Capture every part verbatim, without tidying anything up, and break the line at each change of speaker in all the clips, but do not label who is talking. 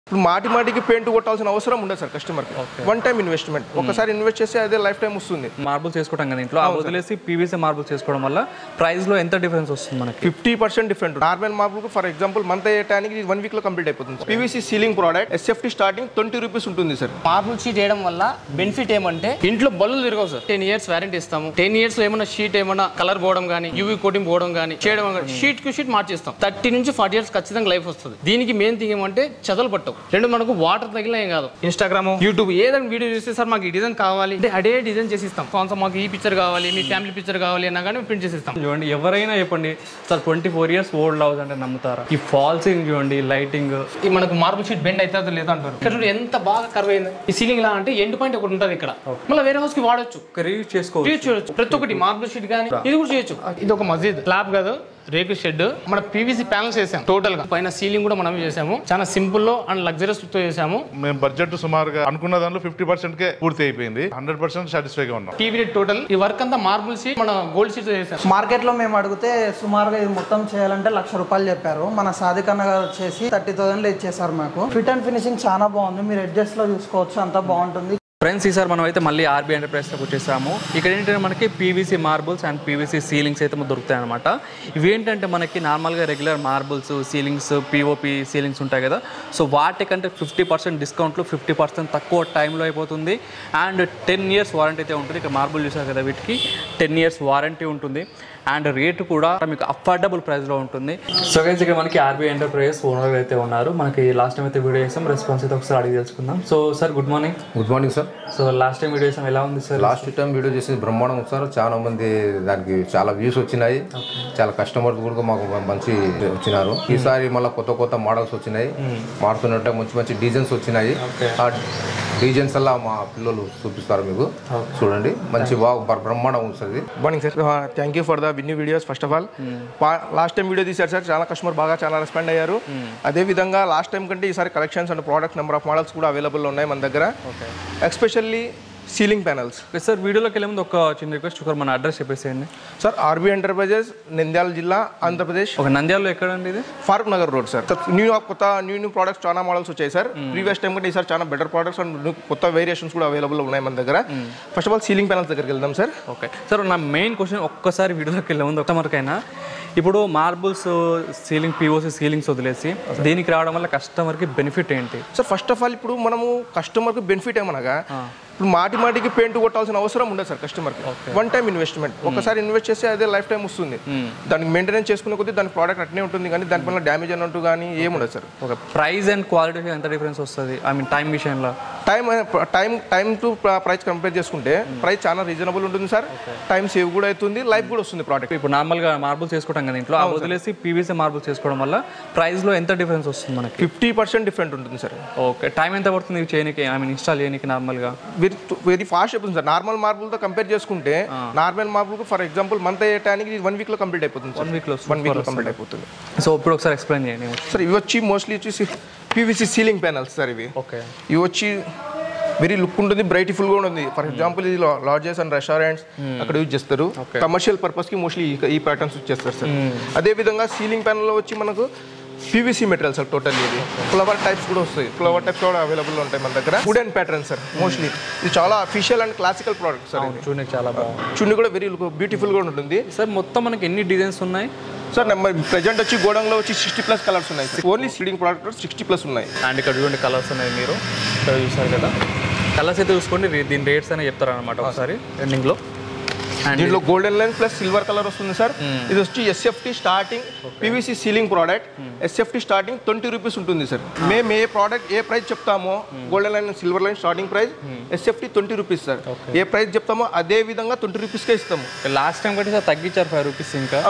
ఇప్పుడు మాటి మాటికి పెయింట్ కొట్టాల్సిన అవసరం ఉండదు సార్ కస్టమర్కి. వన్ టైం ఇన్వెస్ట్మెంట్, ఒకసారి ఇన్వెస్ట్ చేస్తే అదే లైఫ్ టైం వస్తుంది.
మార్బుల్స్ చేసుకోవడం కదా ఇంట్లో, వదిలేసి పీవీసీ మార్బుల్స్ చేసుకోవడం వల్ల ప్రైస్ లో ఎంత డిఫరెన్స్ వస్తుంది మనకి?
Fifty percent different. Normal marble for example month అయ్యేటానికి ఇది వన్ వీక్ లో కంప్లీట్ అయిపోతుంది. PVC ceiling product SFT starting twenty rupees ఉంటుంది సార్.
మార్బుల్ షీట్ వేయడం వల్ల బెనిఫిట్ ఏమంటే ఇంట్లో బల్లులు తిరగవు సార్. టెన్ ఇయర్స్ వారంటీ ఇస్తాము. టెన్ ఇయర్స్ లో ఏమైనా షీట్ ఏమైనా కలర్ పోవడం కానీ యూవీ కోటింగ్ పోవడం కానీ చేయడం కానీ షీట్ కు షీట్ మార్చేస్తాం. థర్టీ నుంచి ఫార్టీ ఇయర్స్ ఖచ్చితంగా లైఫ్ వస్తుంది. దీనికి మెయిన్ థింగ్ ఏమంటే చదలు పట్టవు. రెండు మనకు వాటర్ తగిలిన ఏం కాదు. ఇన్స్టాగ్రామ్, యూట్యూబ్ ఏదైనా వీడియో చూస్తే సార్ మాకు ఈ డిజైన్ కావాలి అంటే అదే డిజైన్ చేసి ఇస్తాం. కాన్సర్ మాకు ఈ పిక్చర్ కావాలి, మీ ఫ్యామిలీ పిక్చర్ కావాలి అన్నా కానీ ప్రింట్ చేసి ఇస్తాం.
చూడండి ఎవరైనా చెప్పండి sir twenty four years old house అంటే నమ్ముతారా? ఈ ఫాల్సింగ్ చూడండి, లైటింగ్,
ఈ మనకు మార్బుల్ షీట్ బెండ్ అవుతుందో లేదా అంటారు. ఇక్కడ ఎంత బాగా కర్వ్ అయింది. ఈ సీలింగ్ లా అంటే ఎండ్ పాయింట్ ఒకటి ఉంటుంది ఇక్కడ. మళ్ళీ వేరే హౌస్ కి వాడొచ్చు,
రీయూజ్ చేసుకోవచ్చు.
యూజ్ చేయొచ్చు. ప్రతి ఒక్కటి మార్బుల్ షీట్ కానీ ఇది కూడా చేయొచ్చు. ఇది ఒక మస్జిద్ స్లాబ్ కాదు, రేకు షెడ్. మన పీవీసీ ప్యానల్స్ వేసాం టోటల్ గా. పైన సీలింగ్ కూడా మనం చేసాము. చాలా సింపుల్ లో అండ్ లగ్జరీస్ తో చేసాము.
మేము బడ్జెట్ సుమారుగా అనుకున్న దాంట్లో ఫిఫ్టీ పర్సెంట్ కే పూర్తి అయిపోయింది. హండ్రెడ్ పర్సెంట్ సాటిస్ఫై గా ఉన్నాం.
టీవీ టోటల్ ఈ వర్క్ అంతా మార్బుల్ షీట్, మన గోల్డ్ షీట్ చేసాం.
మార్కెట్ లో మేము అడిగితే సుమారుగా ఇది మొత్తం చేయాలంటే లక్ష రూపాయలు చెప్పారు. మన సాధికన్న గారు వచ్చేసి థర్టీ థౌసండ్ లో ఇచ్చేసారు మాకు. ఫిట్ అండ్ ఫినిషింగ్ చాలా బాగుంది. మీరు అడ్జస్ట్ లో చూసుకోవచ్చు, అంతా బాగుంటుంది.
ఫ్రెండ్స్ ఈసారి మనం అయితే మళ్ళీ ఆర్బీ ఎంటర్ప్రైజ్లోకి వచ్చేసాము. ఇక్కడ ఏంటంటే మనకి PVC marbles and PVC ceilings అయితే దొరుకుతాయి అనమాట. ఇవి ఏంటంటే మనకి నార్మల్గా regular marbles, ceilings, POP ceilings ఉంటాయి కదా, సో వాటికంటే ఫిఫ్టీ పర్సెంట్ డిస్కౌంట్లో ఫిఫ్టీ పర్సెంట్ తక్కువ టైంలో అయిపోతుంది. అండ్ టెన్ ఇయర్స్ వారంటీ అయితే ఉంటుంది. ఇక్కడ మార్బుల్ చూసారు కదా, వీటికి టెన్ ఇయర్స్ వారంటీ ఉంటుంది. అండ్ రేటు కూడా మీకు అఫోర్డబుల్ ప్రైస్లో ఉంటుంది. సో గైస్ ఇక్కడ మనకి ఆర్బీ ఎంటర్ప్రైజెస్ ఓనర్ అయితే ఉన్నారు. మనకి లాస్ట్ టైం అయితే వీడియో చేసాం, రెస్పాన్స్ అయితే ఒకసారి అడిగి తెలుసుకుందాం. So sir good morning.
Good morning sir.
So last time video చేసాం, ఎలా ఉంది సార్?
లాస్ట్ టైం వీడియో చేసి బ్రహ్మాండం సార్. చాలా మంది దానికి చాలా వ్యూస్ వచ్చినాయి. చాలా కస్టమర్స్ కూడా మాకు మంచి వచ్చినారు. ఈసారి మళ్ళీ కొత్త కొత్త మోడల్స్ వచ్చినాయి. మారుతున్నట్టే మంచి మంచి డిజైన్స్ వచ్చినాయి. ఆ డిజైన్స్ అలా మా పిల్లలు చూపిస్తారు మీకు. చూడండి మంచి బాగా బ్రహ్మాండం ఉంటుంది.
Morning sir, thank you for the venue videos. First of all last time video తీశారు సార్, చాలా కస్టమర్ బాగా చాలా రెస్పాండ్ అయ్యారు. అదే విధంగా లాస్ట్ టైం కంటే ఈసారి collections and product number of models కూడా అవైలబుల్ ఉన్నాయి మన దగ్గర. Especially ceiling panels.
సార్ వీడియోలోకి వెళ్ళే ముందు ఒక చిన్న రిక్వెస్ట్, ఒక మన అడ్రస్ చెప్పేసేయండి
సార్. ఆర్బీ ఎంటర్ప్రైజెస్, నంద్యాల జిల్లా, ఆంధ్రప్రదేశ్.
ఒక నంద్యాలలో ఎక్కడండి ఇది?
Farooq Nagar road sir. New కొత్త న్యూ న్యూ ప్రోడక్ట్స్ చాలా మోడల్స్ వచ్చాయి సార్. ప్రీవియస్ టైం కంటే ఈసారి చాలా బెటర్ ప్రోడక్ట్స్ అండ్ కొత్త వేరియేషన్స్ కూడా అవైలబుల్ ఉన్నాయి మన దగ్గర. First of all ceiling panels దగ్గరికి వెళ్దాం సార్.
ఓకే సార్, నా మెయిన్ క్వశ్చన్ ఒక్కసారి వీడియోలోకి వెళ్ళే ముందు కస్టమర్కైనా, ఇప్పుడు మార్బుల్స్, సీలింగ్, పీఓసీ సీలింగ్స్ వదిలేసి దీనికి రావడం వల్ల కస్టమర్కి బెనిఫిట్ ఏంటి
సార్? ఫస్ట్ ఆఫ్ ఆల్ ఇప్పుడు మనము కస్టమర్కి బెనిఫిట్ ఏమనగా ఇప్పుడు మాటి మాటికి పెయింట్ కొట్టాల్సిన అవసరం ఉండదు సార్ కస్టమర్కి. వన్ టైం ఇన్వెస్ట్మెంట్, ఒకసారి ఇన్వెస్ట్ చేస్తే అదే లైఫ్ టైం వస్తుంది. దానికి మెయింటెనెన్స్ చేసుకునే కొద్దీ దాని ప్రోడక్ట్ అట్నే ఉంటుంది, కానీ దానివల్ల డ్యామేజ్ అన్నట్టు కానీ ఏముండదు sir.
Okay, price and quality ఎంత డిఫరెన్స్ వస్తుంది? ఐ మీన్ టైం విషయంలో.
Time time time to price compare చేసుకుంటే ప్రైస్ చాలా రీజనబుల్ ఉంటుంది సార్. టైం సేవ్ కూడా అవుతుంది, లైఫ్ కూడా వస్తుంది ప్రోడక్ట్.
ఇప్పుడు నార్మల్గా మార్బుల్స్ చేసుకోవడం కదా ఇంట్లో, వదిలేసి పీవీసీ మార్బుల్స్ చేసుకోవడం వల్ల ప్రైస్లో ఎంత డిఫరెన్స్ వస్తుంది మనకి?
ఫిఫ్టీ పర్సెంట్ డిఫరెంట్ ఉంటుంది సార్.
ఓకే, టైం ఎంత పడుతుంది చేయడానికి, ఐ మీన్ ఇన్స్టాల్ చేయడానికి? నార్మల్గా
వెరీ వెరీ ఫాస్ట్ అయిపోతుంది సార్. నార్మల్ మార్బుల్తో కంపేర్ చేసుకుంటే normal marble for example month అయ్యేటానికి వన్ వీక్ లో కంప్లీట్ అయిపోతుంది. వన్ వీక్ లో వన్ వీక్ లో కంప్లీట్ అయిపోతుంది.
సో ఇప్పుడు ఒకసారి ఎక్స్ప్లెయిన్ చేయండి
సార్. ఇవి వచ్చి మోస్ట్లీ వచ్చి పీవీసీ సీలింగ్ ప్యానల్స్ సార్. ఇవి
ఓకే, ఇవి
వచ్చి వెరీ లుక్ ఉంటుంది, బ్రైట్ఫుల్ గా ఉంటుంది. ఫర్ ఎగ్జాంపుల్ ఇది లాడ్జెస్ అండ్ రెస్టారెంట్స్ అక్కడ యూజ్ చేస్తారు. కమర్షియల్ పర్పస్ కి మోస్ట్లీ ఈ ప్యాటర్న్స్ యూజ్ చేస్తారు సార్. అదే విధంగా సీలింగ్ ప్యానల్ లో వచ్చి మనకు పీవీసీ మెటీరియల్ సార్. టోటల్ ఇది ఫ్లవర్ టైప్స్ కూడా వస్తాయి. ఫ్లవర్ టైప్స్ కూడా అవైలబుల్ ఉంటాయి మన దగ్గర. Wooden pattern sir mostly. ఇది చాలా official and classical product sir.
చూడండి చాలా బాగుంది.
చున్నీ కూడా వెరీ బ్యూటిఫుల్ గా ఉంటుంది
సార్. మొత్తం మనకి ఎన్ని డిజైన్స్ ఉన్నాయి
సార్? నెంబర్ ప్రెజెంట్ వచ్చి గోడంలో వచ్చి సిక్స్టీ ప్లస్ కలర్స్ ఉన్నాయి. Only ceiling product sixty plus ఉన్నాయి.
అండ్ ఇక్కడ చూడండి కలర్స్ ఉన్నాయి, మీరు ఇక్కడ చూసారు కదా. కలర్స్ అయితే చూసుకోండి, దీని రేట్స్ అనేది చెప్తారు అనమాట ఒకసారి ఎండింగ్లో.
దీంట్లో golden line plus silver colour వస్తుంది సార్. ఇది వచ్చి SFT starting PVC ceiling product. SFT starting twenty rupees ఉంటుంది సార్. మేము ఏ ప్రోడక్ట్ ఏ ప్రైస్ చెప్తామో golden line silver line starting price SFT twenty rupees sir. ఏ ప్రైస్ చెప్తామో అదే విధంగా ట్వంటీ రూపీస్కే ఇస్తాము.
లాస్ట్ టైం కంటే సార్ తగ్గించారు ఫైవ్ రూపీస్. ఇంకా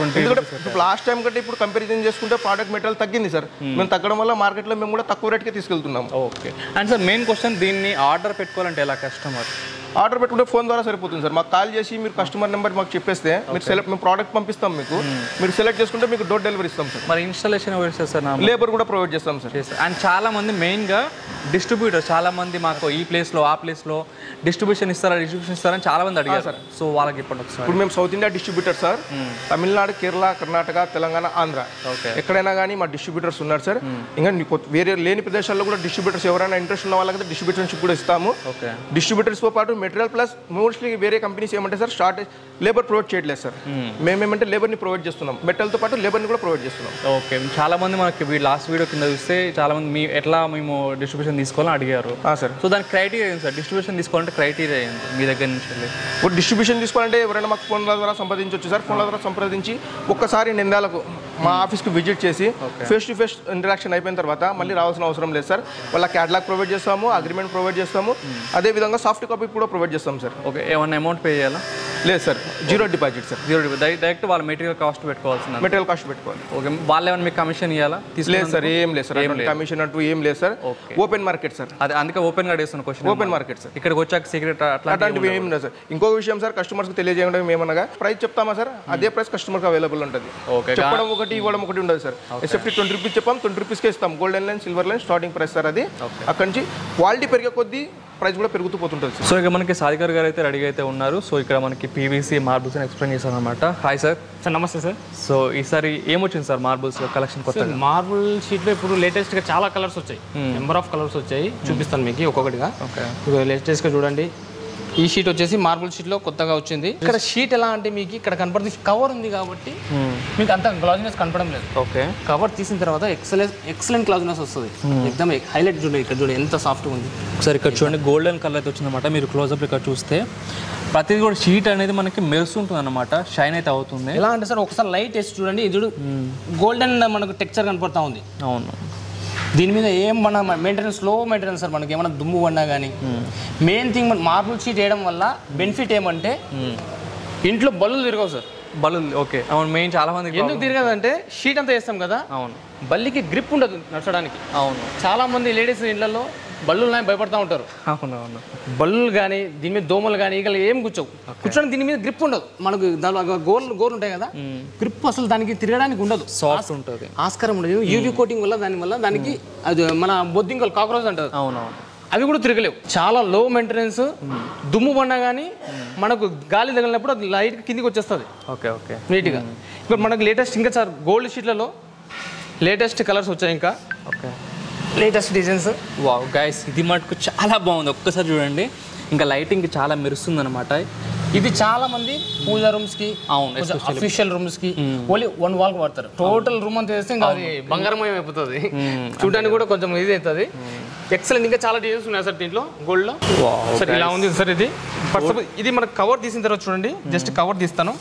లాస్ట్ టైం కంటే ఇప్పుడు కంపారిజన్ చేసుకుంటే ప్రోడక్ట్ మెటీరియల్ తగ్గింది సార్. మేము తగ్గడం వల్ల మార్కెట్లో మేము కూడా తక్కువ రేట్కే తీసుకెళ్తున్నాం.
Okay. And sir main question, దీన్ని ఆర్డర్ పెట్టుకోవాలంటే ఎలా? కస్టమర్
ఆర్డర్ పెట్టుకుంటే ఫోన్ ద్వారా సరిపోతుంది సార్. మాకు కాల్ చేసి మీరు కస్టమర్ నెంబర్ మాకు చెప్పేస్తే మీరు సెలెక్ట్ మేము ప్రోడక్ట్ పంపిస్తాం మీకు. మీరు సెలెక్ట్ చేసుకుంటే మీకు డోర్ డెలివరీ ఇస్తాం సార్.
మరి ఇన్స్టాలేషన్ ఎవరు చేస్తారు సార్?
లేబర్ కూడా ప్రొవైడ్ చేస్తాం సార్.
అండ్ చాలా మంది మెయిన్గా డిస్ట్రిబ్యూటర్ చాలా మంది మాకు ఈ ప్లేస్లో ఆ ప్లేస్లో డిస్ట్రిబ్యూషన్ ఇస్తారా డిస్ట్రిబ్యూషన్ ఇస్తారని చాలా మంది అడిగారు సార్. సో వాళ్ళకి ఇప్పుడు ఒకసారి
ఇప్పుడు మేము south India distributor sir. Tamil Nadu, Kerala, Karnataka, Telangana, Andhra ఎక్కడైనా కానీ మా డిస్ట్రిబ్యూటర్స్ ఉన్నారు సార్. ఇంకా వేరే లేని ప్రదేశాల్లో కూడా డిస్ట్రిబ్యూటర్స్ ఎవరైనా ఇంట్రెస్ట్ ఉన్న వాళ్ళకి డిస్ట్రిబ్యూటర్షిప్ కూడా ఇస్తాము. డిస్ట్రిబ్యూటర్స్తో పాటు మెటీరియల్ ప్లస్ మోస్ట్లీ వేరే కంపెనీస్ ఏమంటే సార్ స్టార్ట్ లేబర్ ప్రొవైడ్ చేయట్లేదు సార్. మేమేమంటే లేబర్ని ప్రొవైడ్ చేస్తున్నాం, మెటల్తో పాటు లేబర్ని కూడా ప్రొవైడ్ చేస్తున్నాం.
ఓకే, చాలా మంది మనకి లాస్ట్ వీడియో కింద చూస్తే చాలా మంది మీ ఎట్లా మేము డిస్ట్రిబ్యూషన్ తీసుకోవాలని అడిగారు
సార్.
సో దాని క్రైటీరియా ఏంటి సార్? డిస్ట్రిబ్యూషన్ తీసుకోవాలంటే క్రైటీరియా ఏంటి మీ దగ్గర నుంచి?
ఇప్పుడు డిస్ట్రిబ్యూషన్ తీసుకోవాలంటే ఎవరైనా మాకు ఫోన్ల ద్వారా సంప్రదించవచ్చు సార్. ఫోన్ల ద్వారా సంప్రదించి ఒక్కసారి నిందాలకు మా ఆఫీస్కి విజిట్ చేసి ఫేస్ టు ఫేస్ ఇంటరాక్షన్ అయిపోయిన తర్వాత మళ్ళీ రావాల్సిన అవసరం లేదు సార్. వాళ్ళ క్యాటలాగ్ ప్రొవైడ్ చేస్తాము, అగ్రిమెంట్ ప్రొవైడ్ చేస్తాము, అదేవిధంగా సాఫ్ట్ కాపీ కూడా ప్రొవైడ్ చేస్తాం సార్.
ఓకే, ఏమన్నా అమౌంట్ పే చేయాలా?
లేదు sir, zero deposit sir.
Zero deposit, direct వాళ్ళ మెటీరియల్ కాస్ట్ పెట్టుకోవాల్సింది.
మెటీరియల్ కాస్ట్ పెట్టుకోవాలి.
ఓకే, వాళ్ళు ఏమైనా మీకు కమిషన్ ఇవ్వాలా?
లేదు సార్, ఏం లేదు సార్, కమిషన్ అంటూ ఏం లేదు సార్. Open market sir.
అదే అందుకే ఓపెన్ గా వేస్తున్న క్వశ్చన్.
Open market sir.
ఇక్కడికి వచ్చాక సీక్రెట్
అట్లాంటివి ఏం లేదు సార్. ఇంకో విషయం సార్, కస్టమర్స్కి తెలియజేయడం ఏమనగా ప్రైస్ చెప్తామా సార్, అదే ప్రైస్ కస్టమర్కి అవైలబుల్ ఉంటుంది.
ఓకే,
చెప్పడం ఒకటి ఇవ్వడం ఒకటి ఉండదు సార్. ఎస్ఎఫ్టీ ట్వంటీ రూపీస్ చెప్పాం, ట్వంటీ రూపీస్కే ఇస్తాం. Golden line, silver line starting price sir అది. అక్కడి నుంచి క్వాలిటీ పెరిగే కొద్దీ ప్రైస్ కూడా పెరుగుతూ పోతుంటుంది సార్.
సో ఇక మనకి సాధికార్ గారు అయితే రెడీగా అయితే ఉన్నారు. సో ఇక్కడ మనకి పీవీసీ మార్బుల్స్ అని ఎక్స్ప్లెయిన్ చేశారు అనమాట. Hi sir.
సార్ నమస్తే సార్.
సో ఈసారి ఏమొచ్చింది సార్ మార్బుల్స్ కలెక్షన్ కొత్త?
మార్బుల్ షీట్లో ఇప్పుడు లేటెస్ట్గా చాలా కలర్స్ వచ్చాయి, నెంబర్ ఆఫ్ కలర్స్ వచ్చాయి. చూపిస్తాను మీకు ఒక్కొక్కటిగా. ఓకే, లేటెస్ట్గా చూడండి. ఈ షీట్ వచ్చేసి మార్బుల్ షీట్లో కొత్తగా వచ్చింది. ఇక్కడ షీట్ ఎలా అంటే మీకు ఇక్కడ కనపడుతుంది, కవర్ ఉంది కాబట్టి మీకు అంత గ్లాజినెస్ కనపడం లేదు.
ఓకే,
కవర్ తీసిన తర్వాత ఎక్సలెంట్ ఎక్సలెంట్ గ్లాజినెస్ వస్తుంది. ఎక్దమ్ హైలైట్ చూడండి, ఇక్కడ చూడండి ఎంత సాఫ్ట్గా ఉంది.
ఒకసారి ఇక్కడ చూడండి, గోల్డెన్ కలర్ అయితే వచ్చిందన్నమాట. మీరు క్లోజ్అప్ ఇక్కడ చూస్తే ప్రతిదీ కూడా షీట్ అనేది మనకి మెరుస్తుంటుంది అనమాట, షైన్ అయితే అవుతుంది.
ఎలా అంటే సార్ ఒకసారి లైట్ వేసి చూడండి, ఇది గోల్డెన్ మనకు టెక్స్చర్ కనపడతా ఉంది.
అవును,
దీని మీద ఏం మన మెయింటెనెన్స్ లో మెయింటెనెన్స్ సార్. మనకి ఏమైనా దుమ్ము పడినా కానీ మెయిన్ థింగ్ మన మార్బుల్ షీట్ వేయడం వల్ల బెనిఫిట్ ఏమంటే ఇంట్లో బల్లులు తిరగవు సార్.
బల్లు ఓకే, అవును, మెయిన్ చాలా మంది
ఎందుకు తిరగదంటే షీట్ అంతా వేస్తాం కదా.
అవును,
బల్లికి గ్రిప్ ఉండదు నడచడానికి.
అవును,
చాలా మంది లేడీస్ ఇళ్లలో బల్లులు భయపడతా ఉంటారు.
అవును అవును
బల్లులు కానీ దీని మీద దోమలు కానీ ఈగలు ఏం కూర్చోవు. కూర్చొని దీని మీద గ్రిప్ ఉండదు. మనకు దానిలో గోర్లు గోర్లు ఉంటాయి కదా, గ్రిప్ అసలు దానికి తిరగడానికి ఉండదు,
సాఫ్ట్ ఉంటుంది,
ఆస్కారం ఉండదు. యూవీ కోటింగ్ వల్ల దాని వల్ల దానికి అది మన బొద్దింకలు కాక్రోచ్ అంటారు.
అవునవును,
అవి కూడా తిరగలేవు. చాలా లో మెయింటెనెన్స్. దుమ్ము పడినా కానీ మనకు గాలి తగిలినప్పుడు అది లైట్ కిందికి వచ్చేస్తుంది.
ఓకే ఓకే,
నీట్గా. ఇప్పుడు మనకు లేటెస్ట్ ఇంకా సార్ గోల్డ్ షీట్లలో లేటెస్ట్ కలర్స్ వచ్చాయి, ఇంకా
okay
latest designs.
Wow guys, ఇది మటుకు చాలా బాగుంది. ఒక్కసారి చూడండి, ఇంకా లైటింగ్ చాలా మెరుస్తుంది అనమాట.
ఇది చాలా మంది పూజా రూమ్స్ కి, అవును, అఫీషియల్ రూమ్స్ కి ఓన్లీ వన్ వాల్ వాడతారు. టోటల్ రూమ్ అంతా వేస్తే ఇంకా అది బంగారమయం అయిపోతుంది. చూడడానికి కూడా కొంచెం ఇది అవుతుంది. ఎక్సలెంట్. ఇంకా చాలా డిజైన్స్ ఉన్నాయి సార్ దీంట్లో గోల్డ్ లో. సార్ ఇలా ఉంది సార్. ఇది ఇది మనకు కవర్ తీసిన తర్వాత చూడండి, జస్ట్ కవర్ తీస్తాను.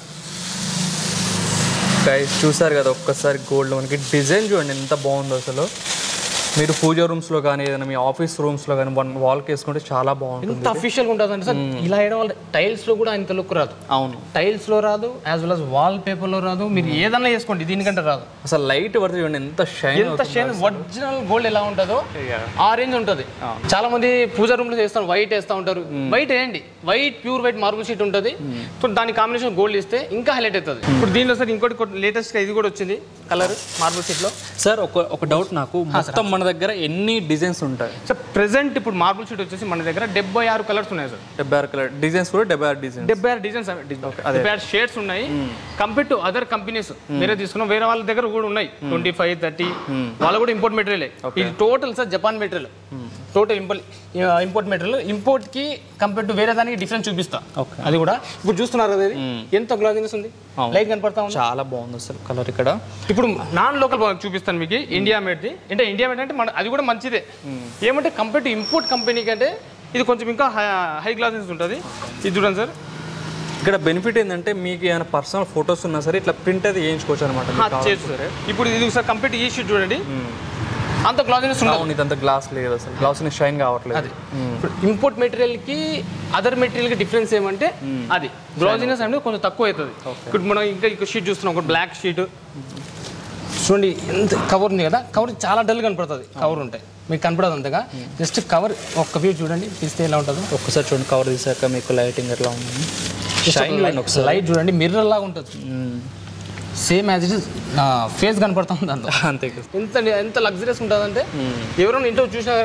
గైస్ చూసారు కదా ఒక్కసారి గోల్డ్ మనకి డిజైన్ చూడండి ఎంత బాగుందో అసలు. మీరు పూజా రూమ్స్లో కానీ ఏదైనా మీ ఆఫీస్ రూమ్స్లో కానీ వన్ వాల్కి వేసుకుంటే చాలా బాగుంటుంది.
ఎంత అఫీషియల్గా ఉంటుంది అంటే సార్ ఇలా వేయడం వల్ల టైల్స్లో కూడా ఇంత లుక్ రాదు.
అవును,
టైల్స్లో రాదు, యాజ్ వెల్ as వాల్ పేపర్లో రాదు. మీరు ఏదన్నా వేసుకోండి దీనికంటే రాదు.
అసలు లైట్ పడితే చూడండి ఎంత షైన్,
ఎంత షైన్. ఒరిజినల్ గోల్డ్ ఎలా ఉంటుందో ఆ రేంజ్ ఉంటుంది. చాలా మంది పూజా రూమ్లో చేస్తారు, వైట్ వేస్తూ ఉంటారు. వైట్ వేయండి, white pure white marble sheet ఉంటుంది. సో దాని కాంబినేషన్ గోల్డ్ ఇస్తే ఇంకా హైలైట్ అవుతుంది. ఇప్పుడు దీనిలో సార్ ఇంకోటి లేటెస్ట్గా ఇది కూడా వచ్చింది కలర్ మార్బుల్ షీట్లో.
సార్ ఒక ఒక డౌట్ నాకు, మొత్తం మన దగ్గర ఎన్ని డిజైన్స్ ఉంటాయి
సార్? ప్రెసెంట్ ఇప్పుడు మార్బుల్ షీట్ వచ్చేసి మన దగ్గర డెబ్బై ఆరు కలర్స్ ఉన్నాయి సార్.
డెబ్బై ఆరు కలర్ డిజైన్స్ కూడా డెబ్బై ఆరు డిజైన్స్
డెబ్బై ఆరు డిజైన్స్ డెబ్బై ఆరు షేడ్స్ ఉన్నాయి. కంపేర్ టు అదర్ కంపెనీస్ వేరే తీసుకున్నాం, వేరే వాళ్ళ దగ్గర కూడా ఉన్నాయి ట్వంటీ ఫైవ్ థర్టీ. వాళ్ళు కూడా ఇంపోర్ట్ మెటీరియల్. ఇది total sir Japan material, total import import material. Import కి కంపేర్ టు వేరే దానికి డిఫరెన్స్ చూపిస్తా. అది కూడా ఇప్పుడు చూస్తున్నారు కదా, ఎంత గ్లాజినెస్ ఉంది, లైట్ కనపడతా ఉంది.
చాలా బాగుంది అసలు కలర్. ఇక్కడ
ఇప్పుడు నాన్ లోకల్ చూపిస్తాను మీకు, ఇండియా మేడ్ది. అంటే ఇండియా మేడ్ అంటే మన అది కూడా మంచిదే. ఏమంటే కంపేర్ టు ఇంపోర్ట్ కంపెనీ కంటే ఇది కొంచెం ఇంకా హై గ్లాజినెస్ ఉంటుంది. ఇది చూడండి సార్.
ఇక్కడ బెనిఫిట్ ఏంటంటే మీకు ఏమైనా పర్సనల్ ఫొటోస్ ఉన్నా సరే ఇట్లా ప్రింట్ అయితే వేయించుకోవచ్చు అనమాట.
చేస్తారు. ఇప్పుడు ఇది సార్ కంపేర్ టు ఈ షీట్ చూడండి, అంత గ్లాజినెస్ ఉండదు.
ఇదంతా గ్లాస్ లేదు అసలు, గ్లాస్ షైన్ కావట్లేదు.
అది ఇంపోర్ట్ మెటీరియల్ కి అదర్ మెటీరియల్ కి డిఫరెన్స్ ఏమంటే అది గ్లాజినెస్ అనేది కొంచెం తక్కువ అవుతుంది. ఇప్పుడు మనం ఇంకా ఇంకో షీట్ చూస్తున్నాం, ఒక బ్లాక్ షీట్ చూడండి. ఎంత కవర్ ఉంది కదా, కవర్ చాలా డల్ కనపడుతుంది. కవర్ ఉంటాయి మీకు కనపడదు అంతగా. జస్ట్ కవర్ ఒక్క వ్యూ చూడండి, తీస్తే ఎలా ఉంటుందో ఒక్కసారి చూడండి. కవర్ తీసాక మీకు లైటింగ్ ఎట్లా ఉంది, లైట్ చూడండి, మిర్రర్ లాగా ఉంటుంది. Same as it is face కనపడుతుంది దాంట్లో. అంతే. ఎంత ఎంత లగ్జరియస్ ఉంటుంది అంటే ఎవరైనా ఇంట్లో చూసినా కానీ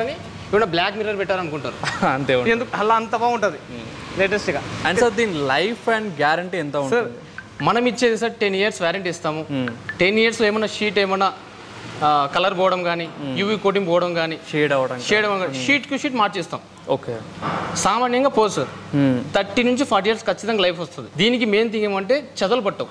ఏమైనా బ్లాక్ మిర్రర్ పెట్టారనుకుంటారు.
అంతే
ఎందుకు అలా అంత బాగుంటుంది లేటెస్ట్గా.
అండ్ సార్ దీని లైఫ్ అండ్ గ్యారంటీ ఎంత ఉంటుంది?
మనం ఇచ్చేది సార్ టెన్ ఇయర్స్ వారంటీ ఇస్తాము. టెన్ ఇయర్స్లో ఏమన్నా షీట్ ఏమన్నా కలర్ పోవడం కానీ యూవీ కోటింగ్ పోవడం కానీ
షేడ్ అవ్వడం
షేడ్ అవ్వడం కానీ షీట్ కు షీట్ మార్చేస్తాం.
ఓకే
సామాన్యంగా పోదు సార్. థర్టీ నుంచి ఫార్టీ ఇయర్స్ ఖచ్చితంగా లైఫ్ వస్తుంది. దీనికి మెయిన్ థింగ్ ఏమంటే చెదలు పట్టవు.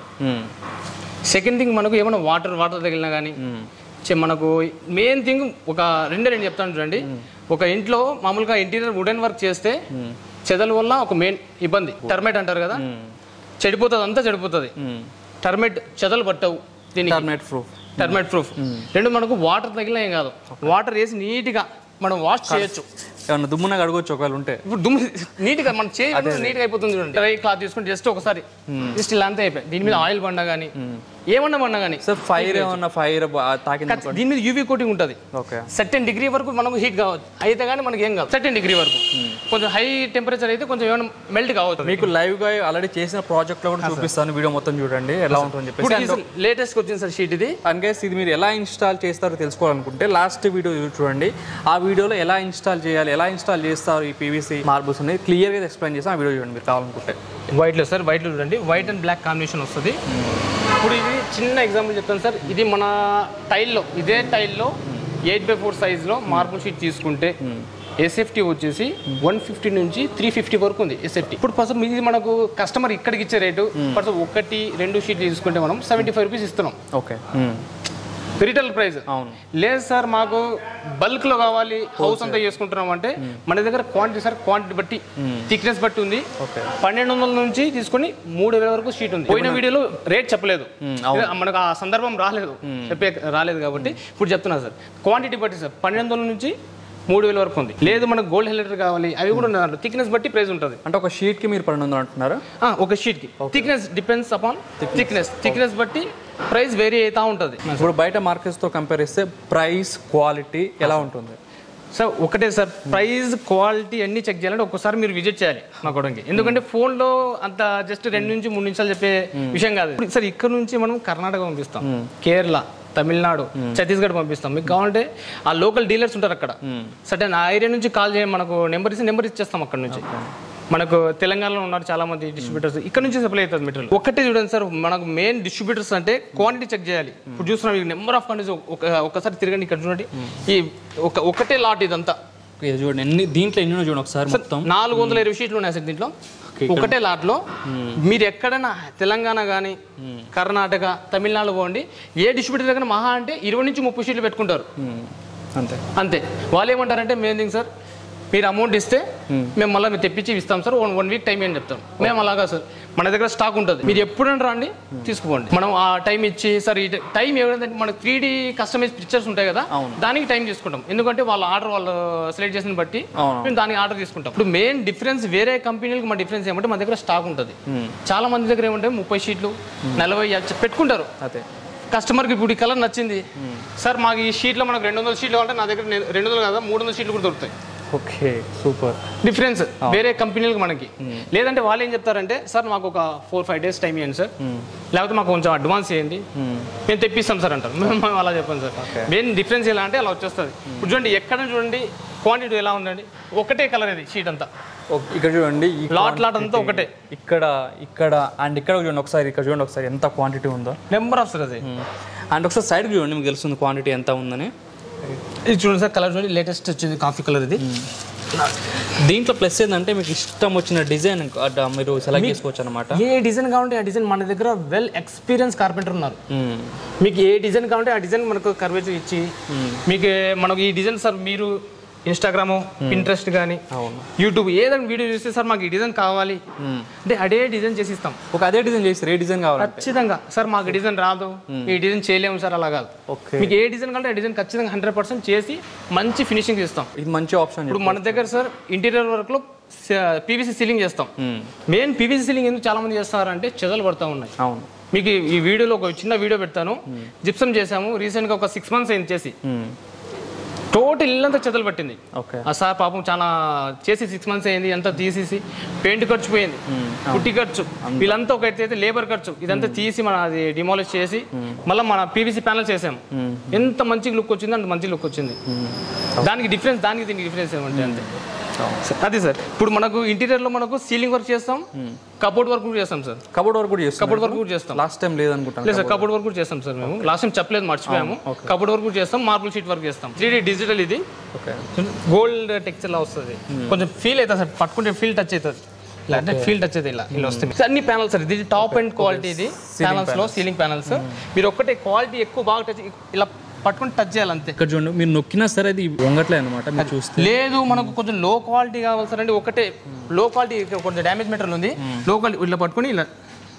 సెకండ్ థింగ్ మనకు ఏమైనా వాటర్ వాటర్ తగిలినా కానీ మనకు మెయిన్ థింగ్ ఒక రెండే రెండు చెప్తాను చూడండి. ఒక ఇంట్లో మామూలుగా ఇంటీరియర్ వుడెన్ వర్క్ చేస్తే చెదల వల్ల ఒక మెయిన్ ఇబ్బంది టర్మైట్ అంటారు కదా, చెడిపోతుంది, అంతా చెడిపోతుంది. టర్మైట్ చెదలు పట్టవు. దీనికి
టర్మైట్ ప్రూఫ్
టర్మైట్ ప్రూఫ్. రెండు మనకు వాటర్ తగిలినా ఏం కాదు, వాటర్ వేసి నీట్గా మనం వాష్ చేయొచ్చు.
ఏమన్నా దుమ్మున కడగొచ్చు ఒకవేళ ఉంటే.
ఇప్పుడు దుమ్ము నీట్గా మనం చేయాలి, నీట్గా అయిపోతుంది చూడండి. డ్రై క్లాత్ తీసుకుని జస్ట్ ఒకసారి జస్ట్ ఇలా అంతా అయిపోయి. దీని మీద ఆయిల్ పడినా కానీ ఏమన్నా పడినా కానీ
సార్ ఫైర్ ఏమన్నా ఫైర్ తాకింది
దీని మీద యూవీ కోటింగ్ ఉంటుంది.
ఓకే
సర్టెన్ డిగ్రీ వరకు మనకు హీట్ కావచ్చు, అయితే కానీ మనకి ఏం కాదు. సర్టెన్ డిగ్రీ వరకు కొంచెం హై టెంపరేచర్ అయితే కొంచెం ఏమైనా మెల్ట్ కావచ్చు.
మీకు లైవ్ గా ఆల్రెడీ చేసిన ప్రాజెక్ట్ లో కూడా చూపిస్తాను, వీడియో మొత్తం చూడండి ఎలా ఉంటుందని చెప్పేసి.
లేటెస్ట్ వచ్చింది సార్ షీట్ ఇది.
అన్కేస్ ఇది మీరు ఎలా ఇన్స్టాల్ చేస్తారో తెలుసుకోవాలనుకుంటే లాస్ట్ వీడియో చూడండి. ఆ వీడియోలో ఎలా ఇన్స్టాల్ చేయాలి, ఎలా ఇన్స్టాల్ చేస్తారు ఈ పీవీసీ మార్బుల్స్ అనేది క్లియర్ గా ఎక్స్ప్లెయిన్ చేస్తాను. ఆ వీడియో చూడండి మీరు కావాలనుకుంటే.
వైట్ లో సార్ వైట్ లో చూడండి, వైట్ అండ్ బ్లాక్ కాంబినేషన్ వస్తుంది. ఇప్పుడు ఇది చిన్న ఎగ్జాంపుల్ చెప్తాను సార్. ఇది మన టైల్లో ఇదే టైల్లో ఎయిట్ బై ఫోర్ సైజ్లో మార్బుల్ షీట్ తీసుకుంటే ఎస్ఎఫ్టీ వచ్చేసి వన్ ఫిఫ్టీ నుంచి త్రీ ఫిఫ్టీ వరకు ఉంది ఎస్ఎఫ్టీ. ఇప్పుడు ఫస్ట్ ఇది మనకు కస్టమర్ ఇక్కడికి ఇచ్చే రేటు ఫస్ట్ ఒకటి రెండు షీట్లు తీసుకుంటే మనం సెవెంటీ ఫైవ్ రూపీస్ ఇస్తున్నాం.
Okay
retail price.
అవును
లేదు సార్ మాకు బల్క్ లో కావాలి, హౌస్ అంతా చేసుకుంటున్నాం అంటే మన దగ్గర క్వాంటిటీ సార్ క్వాంటిటీ బట్టి థిక్నెస్ బట్టి ఉంది. పన్నెండు వందల నుంచి తీసుకుని మూడు వేల వరకు షీట్ ఉంది. పోయిన వీడియోలో రేట్ చెప్పలేదు, మనకు ఆ సందర్భం రాలేదు, చెప్పే రాలేదు కాబట్టి ఇప్పుడు చెప్తున్నా సార్. క్వాంటిటీ బట్టి సార్ పన్నెండు వందల నుంచి మూడు వేల వరకు ఉంది. లేదు మనకు గోల్డ్ హైలైటర్ కావాలి, అవి కూడా ఉన్నాయి. థిక్నెస్ బట్టి ప్రైస్ ఉంటుంది.
అంటే ఒక షీట్ కి మీరు పన్నెండు వందలు అంటున్నారు.
ఒక షీట్ కి thickness depends upon thickness thickness బట్టి ప్రైస్ వేరీ అవుతా ఉంటుంది.
ఇప్పుడు బయట మార్కెట్స్ తో కంపేర్ చేస్తే ప్రైస్ క్వాలిటీ ఎలా ఉంటుంది
సార్? ఒకటే సార్, ప్రైస్ క్వాలిటీ అన్ని చెక్ చేయాలంటే ఒక్కసారి మీరు విజిట్ చేయాలి మా గొడవకి. ఎందుకంటే ఫోన్ లో అంత జస్ట్ రెండు నుంచి మూడు నిమిషాలు చెప్పే విషయం కాదు సార్. ఇక్కడ నుంచి మనం కర్ణాటక పంపిస్తాం, కేరళ, తమిళనాడు, ఛత్తీస్గఢ్ పంపిస్తాం. మీకు కావాలంటే ఆ లోకల్ డీలర్స్ ఉంటారు అక్కడ, సర్టెన్ ఆ ఏరియా నుంచి కాల్ చేయండి, మనకు నెంబర్ ఇస్తే నెంబర్ ఇచ్చేస్తాం. అక్కడ నుంచి మనకు తెలంగాణలో ఉన్నారు చాలా మంది డిస్ట్రిబ్యూటర్స్, ఇక్కడ నుంచి సప్లై అవుతుంది మెటీరియల్. ఒకటే చూడండి సార్, మనకు మెయిన్ డిస్ట్రిబ్యూటర్స్ అంటే క్వాంటిటీ చెక్ చేయాలి. ఇప్పుడు చూస్తున్నాం నెంబర్ ఆఫ్ క్వాంటిటీస్. ఒకసారి తిరగండి, ఇక్కడ చూడండి, ఈ ఒక ఒకటే లాట్ ఇదంతా.
ఇది చూడండి ఎన్ని దీంట్లో ఎన్ని చూడండి ఒకసారి. మొత్తం
నాలుగు వందల ఇరవై షీట్లు ఉన్నాయి సార్ దీంట్లో ఒకటే లాట్లో. మీరు ఎక్కడైనా తెలంగాణ కానీ కర్ణాటక తమిళనాడు పోండి, ఏ డిస్ట్రిబ్యూటర్ దగ్గర మహా అంటే ఇరవై నుంచి ముప్పై షీట్లు పెట్టుకుంటారు
అంతే
అంతే. వాళ్ళు ఏమంటారంటే మెయిన్ థింగ్ సార్, మీరు అమౌంట్ ఇస్తే మేము మళ్ళీ మీరు తెప్పించి ఇస్తాం sir, one one week time అని చెప్తాం. మేము అలాగా సార్, మన దగ్గర స్టాక్ ఉంటుంది, మీరు ఎప్పుడైనా రండి తీసుకోండి. మనం ఆ టైం ఇచ్చి సార్ ఈ టైం ఏమైందంటే మనకు త్రీ డీ కస్టమైజ్ పిక్చర్స్ ఉంటాయి కదా, దానికి టైం తీసుకుంటాం. ఎందుకంటే వాళ్ళ ఆర్డర్ వాళ్ళు సెలెక్ట్ చేసిన బట్టి మేము దానికి ఆర్డర్ తీసుకుంటాం. ఇప్పుడు మెయిన్ డిఫరెన్స్ వేరే కంపెనీలకు మన డిఫరెన్స్ ఏమంటే మన దగ్గర స్టాక్ ఉంటుంది. చాలా మంది దగ్గర ఏమంటే ముప్పై షీట్లు నలభై పెట్టుకుంటారు.
అదే
కస్టమర్కి ఇప్పుడు ఈ కలర్ నచ్చింది సార్, మాకు ఈ షీట్లో మనకు రెండు వందల షీట్లు కావాలంటే నా దగ్గర రెండు వందలు కదా మూడు వందల షీట్లు కూడా దొరుకుతాయి.
ఓకే సూపర్
డిఫరెన్స్ వేరే కంపెనీలకు మనకి. లేదంటే వాళ్ళు ఏం చెప్తారంటే సార్ మాకు ఒక ఫోర్ ఫైవ్ డేస్ టైం ఇవ్వండి సార్, లేకపోతే మాకు కొంచెం అడ్వాన్స్ చేయండి, మేము తెప్పిస్తాం సార్ అంటారు. మేము అలా చెప్పాను సార్. మెయిన్ డిఫరెన్స్ ఎలా అంటే అలా వచ్చేస్తుంది. ఇప్పుడు చూడండి ఎక్కడ చూడండి క్వాంటిటీ ఎలా ఉందండి, ఒకటే కలర్ ఇది షీట్ అంతా.
ఇక్కడ చూడండి
లాట్ లాట్ అంతా ఒకటే.
ఇక్కడ ఇక్కడ అండ్ ఇక్కడ చూడండి ఒకసారి, ఇక్కడ చూడండి ఒకసారి ఎంత క్వాంటిటీ ఉందో,
నెంబర్ ఆఫ్ సార్ అది.
అండ్ ఒకసారి సైడ్ చూడండి మీకు తెలుస్తుంది క్వాంటిటీ ఎంత ఉందని.
ఇది చూడండి సార్, కలర్ చూడండి, లేటెస్ట్ వచ్చింది కాఫీ కలర్ ఇది.
దీంట్లో ప్లస్ ఏంటంటే మీకు ఇష్టం వచ్చిన డిజైన్ మీరు సెలెక్ట్ చేసుకోవచ్చు అనమాట.
ఏ డిజైన్ కావాలంటే ఆ డిజైన్ మన దగ్గర వెల్ ఎక్స్పీరియన్స్ కార్పెంటర్ ఉన్నారు. మీకు ఏ డిజైన్ కావాలంటే ఆ డిజైన్ మనకు కర్వేచర్ ఇచ్చి మీకు మనకు ఈ డిజైన్ సార్ మీరు ఇన్స్టాగ్రామ్, పింట్రెస్ట్ కానీ యూట్యూబ్ ఏదైనా వీడియో చూస్తే సార్ మాకు ఈ డిజైన్ కావాలి అంటే అదే డిజైన్ చేసి ఇస్తాం.
ఒక అదే డిజైన్ చేస్తారు, ఏ డిజైన్ కావాలి
ఖచ్చితంగా సార్. మాకు డిజైన్ రాదు, ఈ డిజైన్ చేయలేము సార్, అలా కాదు. మీకు ఏ డిజైన్ కావాలంటే ఆ డిజైన్ ఖచ్చితంగా హండ్రెడ్ పర్సెంట్ చేసి మంచి ఫినిషింగ్ ఇస్తాం.
ఇది మంచి ఆప్షన్.
ఇప్పుడు మన దగ్గర సార్ ఇంటీరియర్ వర్క్ లో పీవీసీ సీలింగ్ చేస్తాం. మెయిన్ పీవీసీ సీలింగ్ ఎందుకు చాలా మంది చేస్తారంటే చెదలు పడతా ఉన్నాయి.
అవును,
మీకు ఈ వీడియోలో ఒక చిన్న వీడియో పెడతాను. జిప్సం చేసాము రీసెంట్ గా ఒక సిక్స్ మంత్స్ అయింది చేసి. టోటల్ ఇల్లంతా చెదలు పట్టింది.
ఓకే.
ఆ సార్ పాపం చాలా చేసి సిక్స్ మంత్స్ అయింది, అంతా తీసేసి పెయింట్ ఖర్చు పోయింది, పుట్టి ఖర్చు, వీళ్ళంతా ఒక అయితే లేబర్ ఖర్చు, ఇదంతా తీసి మన అది డిమాలిష్ చేసి మళ్ళీ మన పీవీసీ ప్యానల్ చేసాం. ఎంత మంచి లుక్ వచ్చింది, అంత మంచి లుక్ వచ్చింది. దానికి డిఫరెన్స్, దానికి దీనికి డిఫరెన్స్ ఏమంటే అంతే అది సార్. ఇప్పుడు మనకు ఇంటీరియర్ లో మనకు సీలింగ్ వర్క్ చేస్తాం, కబోర్డ్ వర్క్ కూడా చేస్తాం సార్.
కబోర్డ్ వర్క్ కూడా చేస్తాం.
కబోర్డ్ వర్క్ కూడా చేస్తాం.
లాస్ట్ టైం లేదనుకుంటాను.
లేదు సార్, కబోర్డ్ వర్క్ కూడా చేస్తాం సార్. మేము లాస్ట్ టైం చెప్పలేదు, మర్చిపోయాము. కబోర్డ్ వర్క్ కూడా చేస్తాం, మార్బుల్ షీట్ వర్క్ చేస్తాం. త్రీ డీ డిజిటల్, ఇది గోల్డ్ టెక్స్చర్ లా వస్తుంది. కొంచెం ఫీల్ అవుతుంది సార్, పట్టుకుంటే ఫీల్ టచ్ అవుతుంది. ఇలా అంటే ఫీల్ టచ్ అయితే ఇలా ఇలా వస్తుంది. అన్ని ప్యానల్స్ సార్, ఇది టాప్ అండ్ క్వాలిటీ. ఇది ప్యానల్స్ లో సీలింగ్ ప్యానల్స్. మీరు ఒక్కటే క్వాలిటీ ఎక్కువ బాగా టచ్ ఇలా పట్టుకుని టచ్ చేయాలి అంతే.
ఇక్కడ చూడండి, మీరు నొక్కినా సరే అది వంగట్లేదు అనమాట. మీరు చూస్తే
లేదు, మనకు కొంచెం లో క్వాలిటీ కావాలి సార్ అంటే ఒకటే లో క్వాలిటీ, కొంచెం డ్యామేజ్ మెటీరియల్ ఉంది, లో క్వాలిటీ ఇట్లా పట్టుకుని ఇలా